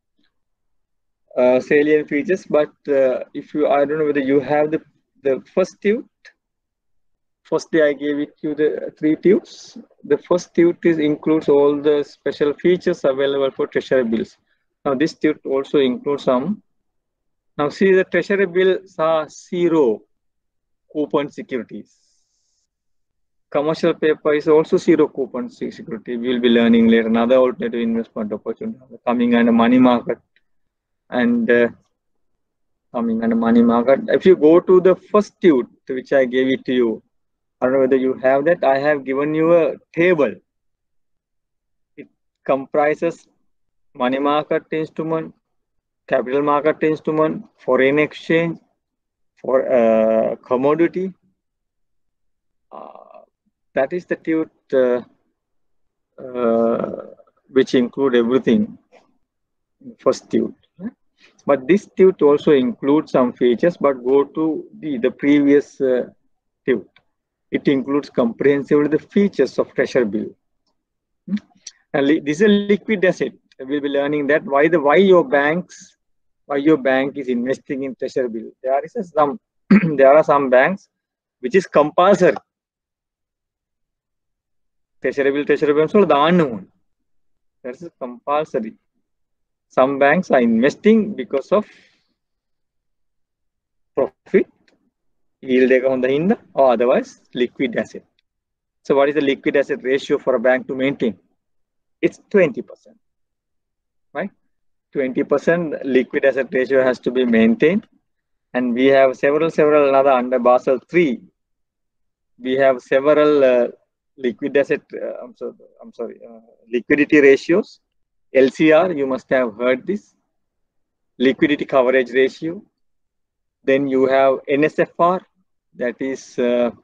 salient features, but if you, I don't know whether you have the first tute. First day I gave it you the 3 tutes. The first tute includes all the special features available for treasury bills. Now this tute also includes some. Now see, the treasury bills are 0 coupon securities. Commercial paper is also 0 coupon security. We will be learning later another alternative investment opportunity coming under money market and coming under money market. If you go to the first tute, which I gave it to you, I don't know whether you have that. I have given you a table. It comprises money market instrument, capital market instrument, foreign exchange, for commodity. That is the tute which include everything. First tute. But this tute also includes some features, but go to the previous tute. It includes comprehensively the features of treasury bill. And this is a liquid asset. We'll be learning that why your bank is investing in treasury bill. There are some banks which is compulsory. Treasury bill so that is compulsory. Some banks are investing because of profit, yield or otherwise liquid asset. So what is the liquid asset ratio for a bank to maintain? It's 20%, right? 20% liquid asset ratio has to be maintained. And we have several another under Basel III. We have several liquid asset, liquidity ratios. LCR, you must have heard this. Liquidity coverage ratio. Then you have NSFR, that is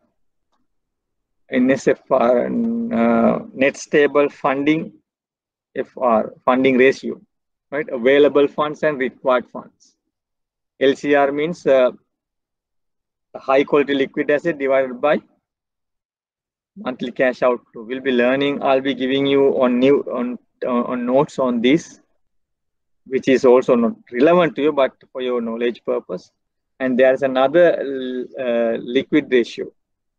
NSFR, net stable funding, FR, funding ratio, right? Available funds and required funds. LCR means high quality liquid asset divided by monthly cash outflow. We'll be learning. I'll be giving you on notes on this, which is also not relevant to you, but for your knowledge purpose. And there's another liquid ratio,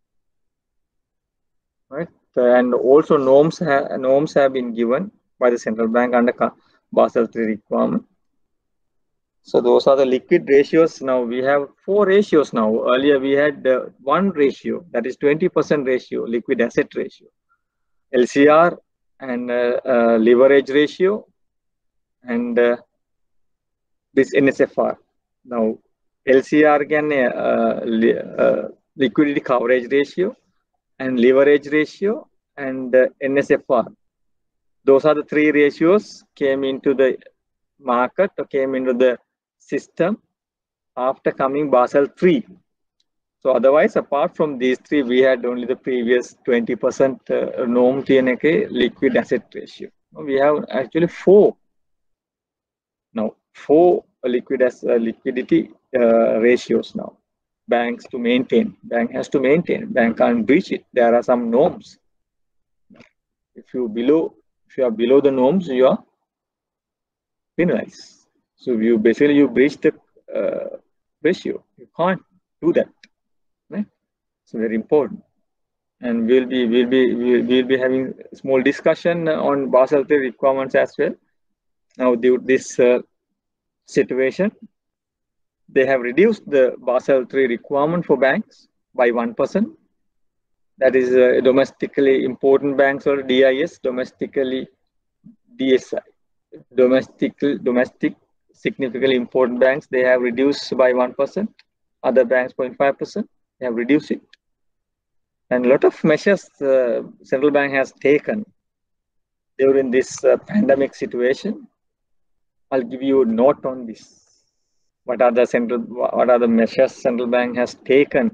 right? And also norms have been given by the central bank under Basel III requirement. So those are the liquid ratios. Now we have 4 ratios now. Earlier we had 1 ratio, that is 20% ratio, liquid asset ratio, LCR and leverage ratio, and this NSFR. Now LCR again, liquidity coverage ratio and leverage ratio and NSFR. Those are the 3 ratios came into the market or came into the system after coming Basel III. So otherwise, apart from these 3, we had only the previous 20% norm TNK liquid asset ratio. We have actually 4 now, 4 liquidity ratios now. Banks to maintain. Bank has to maintain. Bank can't breach it. There are some norms. If you are below the norms, you are penalized. So you breach the ratio. You can't do that, right? So very important. And we'll be having a small discussion on Basel III requirements as well. Now, due to this situation, they have reduced the Basel III requirement for banks by 1%. That is domestically important banks or DIS, domestically DSI, domestic significantly important banks. They have reduced by 1%. Other banks 0.5%. They have reduced it. And a lot of measures central bank has taken during this pandemic situation. I'll give you a note on this. What are the measures central bank has taken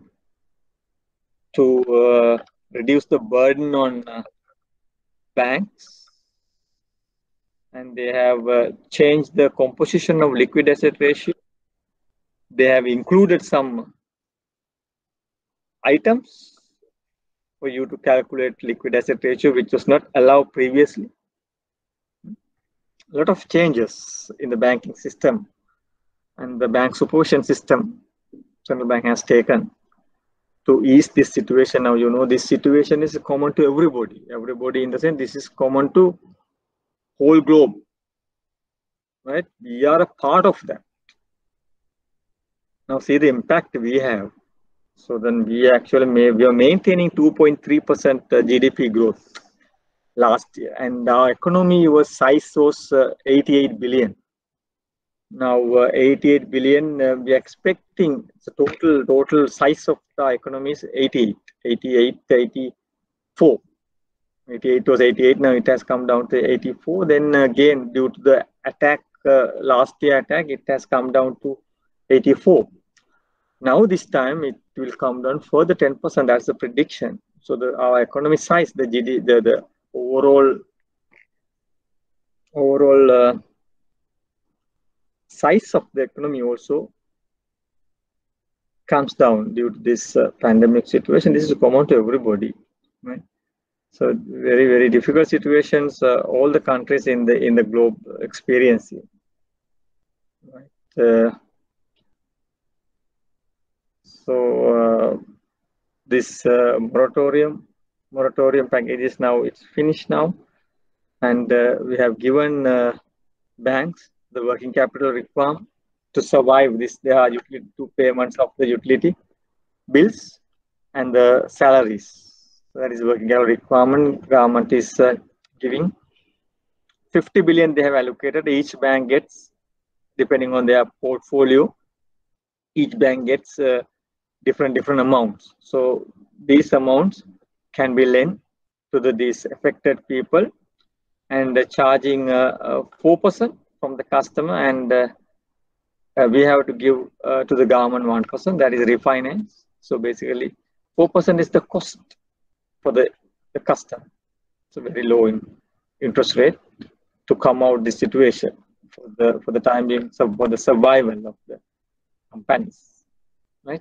to reduce the burden on banks? And they have changed the composition of liquid asset ratio. They have included some items for you to calculate liquid asset ratio, which was not allowed previously. A lot of changes in the banking system and the bank supervision system central bank has taken to ease this situation. Now, you know, this situation is common to everybody in the sense this is common to whole globe, right? We are a part of that. Now see the impact we have. So then we are maintaining 2.3% GDP growth last year, and our economy size was 88 billion. Now 88 billion, we are expecting the total size of the economy is 84. 88 was 88, now it has come down to 84. Then again, due to the attack, last year attack, it has come down to 84. Now this time it will come down further 10%. That's the prediction. So our economy size, the overall size of the economy also comes down due to this pandemic situation. This is common to everybody, right? So very, very difficult situations all the countries in the globe experiencing, right? This moratorium package is now, it's finished now, and we have given banks the working capital requirement to survive this. There are two payments of the utility bills and the salaries. So that is working capital requirement. Government is giving 50 billion. They have allocated. Each bank gets, depending on their portfolio, each bank gets different amounts. So these amounts can be lent to these affected people, and charging 4% from the customer, and we have to give to the government 1%. That is refinance. So basically 4% is the cost for the customer. So very low in interest rate to come out this situation for the time being, so for the survival of the companies, right?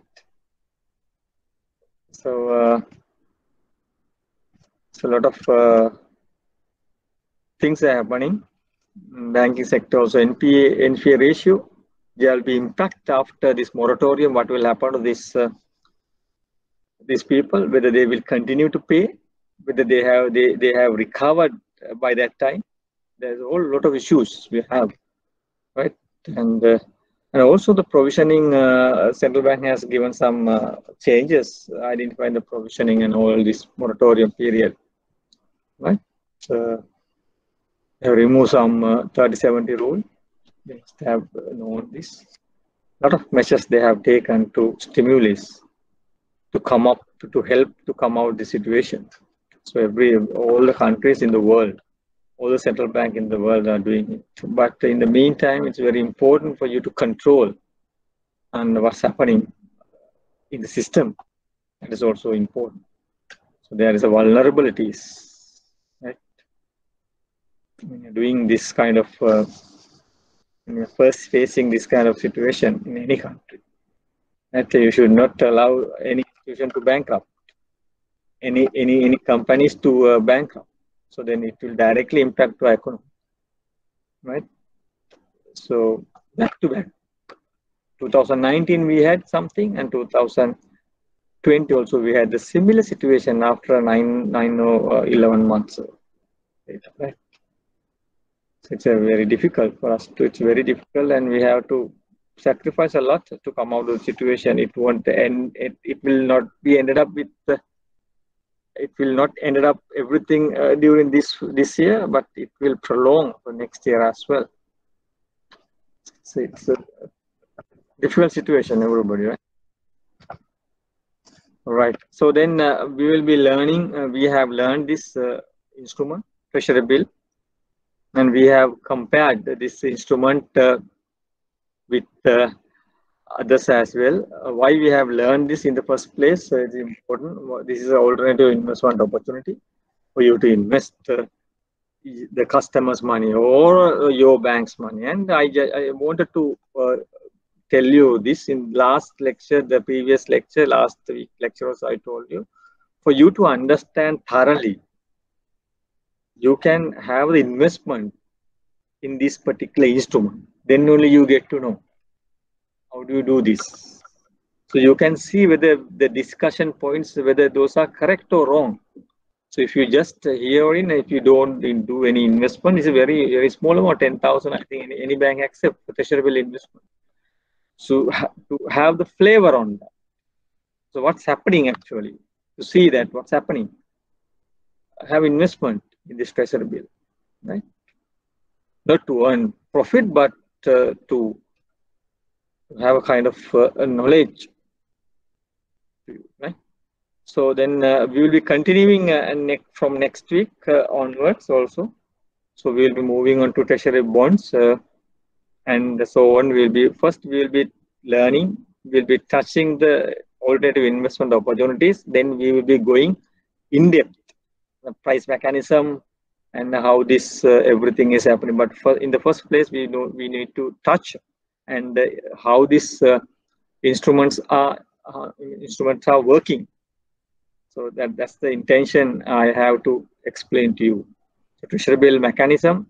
So a lot of things are happening. Banking sector also, NPA ratio, there will be impact after this moratorium. What will happen to these people, whether they will continue to pay, whether they have recovered by that time. There's a whole lot of issues we have, right? And also the provisioning, central bank has given some changes, identifying the provisioning and all this moratorium period, right? So they have removed some 30-70 rule. They must have known this. A lot of measures they have taken to stimulus, to come up, to help to come out the situation. So all the countries in the world, all the central bank in the world are doing it. But in the meantime, it's very important for you to control and what's happening in the system. That is also important. So there is a vulnerabilities, right? When you're doing this kind of, when you're first facing this kind of situation in any country, that you should not allow any institution to bankrupt, any companies to bankrupt. So then it will directly impact to economy, right? So back to back. 2019 we had something, and 2020 also we had the similar situation after 11 months. Right? So it's a very difficult for us to. It's very difficult, and we have to sacrifice a lot to come out of the situation. It won't end. It will not be ended up with. It will not ended up everything during this year, but it will prolong for next year as well. So it's a difficult situation, everybody, right? All right. So then we will be learning. We have learned this instrument, treasury bill, and we have compared this instrument with others as well. Why we have learned this in the first place is important. This is an alternative investment opportunity for you to invest the customer's money or your bank's money. And I wanted to tell you this in last lecture, the previous lecture, last week lecture also I told you, for you to understand thoroughly, you can have the investment in this particular instrument. Then only you get to know how do you do this. So you can see whether the discussion points, whether those are correct or wrong. So if you just hear in, if you don't do any investment, it's a very small amount, 10,000. I think any bank accept treasurable investment. So to have the flavor on that. So what's happening actually? To see that what's happening. Have investment in this treasury bill, right? Not to earn profit, but to have a kind of knowledge, right? So then we will be continuing from next week onwards also. So we will be moving on to treasury bonds and so on. We will be learning. We'll be touching the alternative investment opportunities. Then we will be going in depth, the price mechanism and how this everything is happening. But in the first place, we need to touch and how these instruments are working. So that's the intention I have to explain to you. So treasury bill mechanism,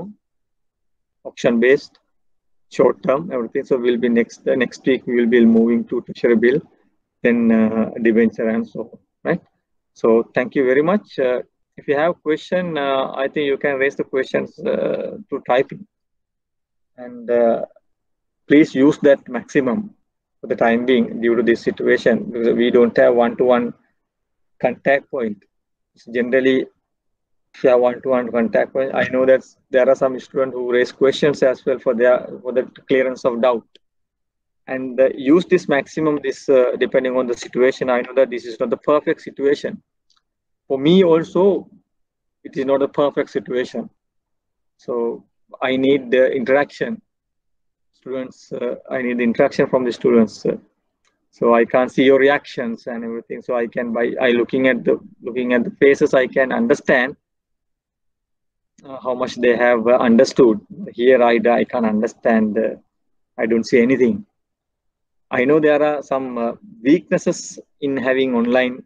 auction based, short term, everything. So we'll be next week we will be moving to treasury bill, then debenture and so on, right? So thank you very much. If you have question, I think you can raise the questions to typing, and please use that maximum for the time being due to this situation, because we don't have one-to-one contact point. So generally, if you have one-to-one contact point, I know that there are some students who raise questions as well for the clearance of doubt. And use this maximum, depending on the situation. I know that this is not the perfect situation. For me also, it is not a perfect situation. So I need the interaction. Students, I need the interaction from the students. So I can't see your reactions and everything. So I can, by looking at the faces, I can understand how much they have understood. Here I can't understand. I don't see anything. I know there are some weaknesses in having online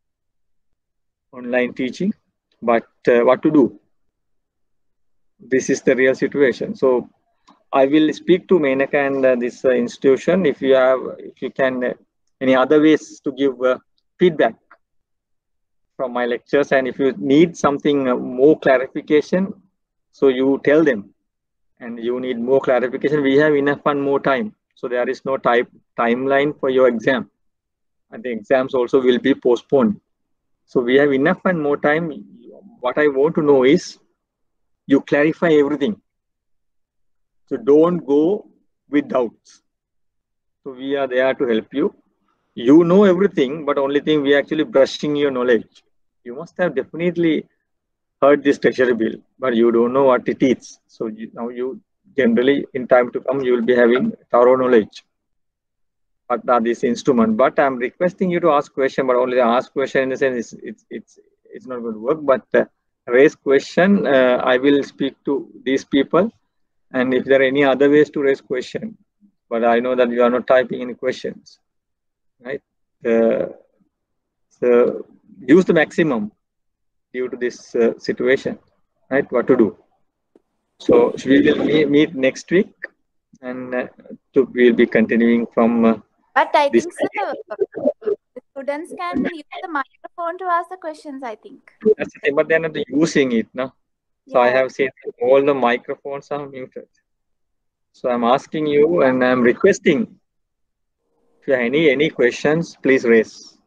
teaching, but what to do? This is the real situation. So I will speak to Menaka and this institution if you can any other ways to give feedback from my lectures, and if you need something more clarification, so you tell them, and you need more clarification. We have enough and more time, so there is no timeline for your exam, and the exams also will be postponed. So we have enough and more time. What I want to know is you clarify everything. So don't go with doubts. So we are there to help you. You know everything, but only thing we are actually brushing your knowledge. You must have definitely heard this treasury bill, but you don't know what it is. So now you generally, in time to come, you will be having thorough knowledge. What are these instruments? But I'm requesting you to ask question, but only ask question in the sense it's not going to work. But raise question. I will speak to these people, and if there are any other ways to raise question, but I know that you are not typing any questions, right? So use the maximum due to this situation, right? What to do? So we will meet next week, and we'll be continuing from But I this. think, sir, the students can use the microphone to ask the questions, I think. That's the thing, but they're not using it, no? So I have seen all the microphones are muted. So I'm asking you and I'm requesting, if you have any questions, please raise.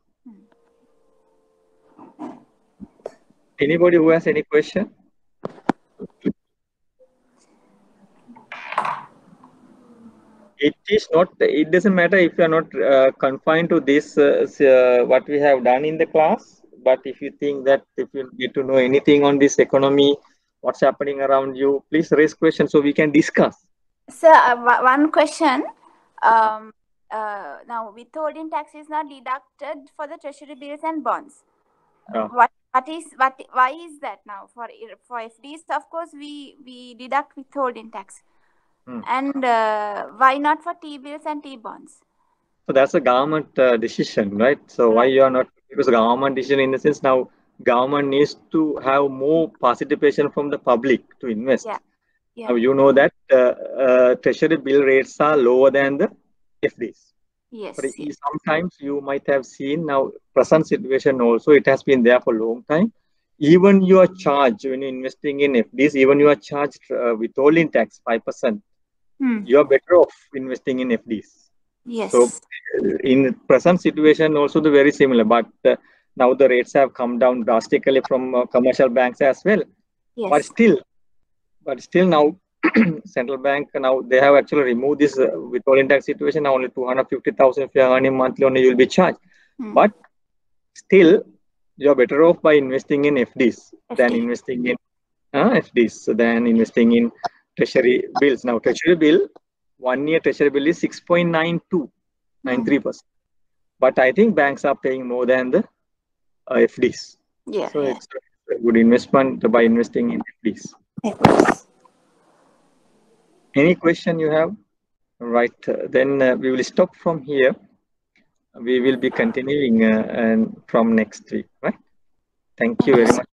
Anybody who has any question? It doesn't matter if you are not confined to this, what we have done in the class, but if you think that if you need to know anything on this economy, what's happening around you, please raise questions so we can discuss. Sir, one question. Now, withholding tax is not deducted for the treasury bills and bonds. Why is that now? For FDs, of course, we deduct withholding tax. And why not for T-bills and T-bonds? So that's a government decision, right? So why you are not, because government decision in the sense now government needs to have more participation from the public to invest. Now you know that treasury bill rates are lower than the FDs. Yes. But sometimes you might have seen now present situation also, it has been there for a long time. Even you are charged when you're investing in FDs, even you are charged withholding tax 5%. You are better off investing in FDs. Yes. So in present situation also the very similar, but now the rates have come down drastically from commercial banks as well. Yes. But still now central bank now they have actually removed this withholding tax situation. Now only 250,000 if you are earning monthly only you will be charged. But still you are better off by investing in FDs than investing in FDs than investing in treasury bills. Now treasury bill, 1 year treasury bill is 6.93%. But I think banks are paying more than the FDs. So it's a good investment by investing in FDs. Any question you have? Right, then we will stop from here. We will be continuing and from next week, right? Thank you very much.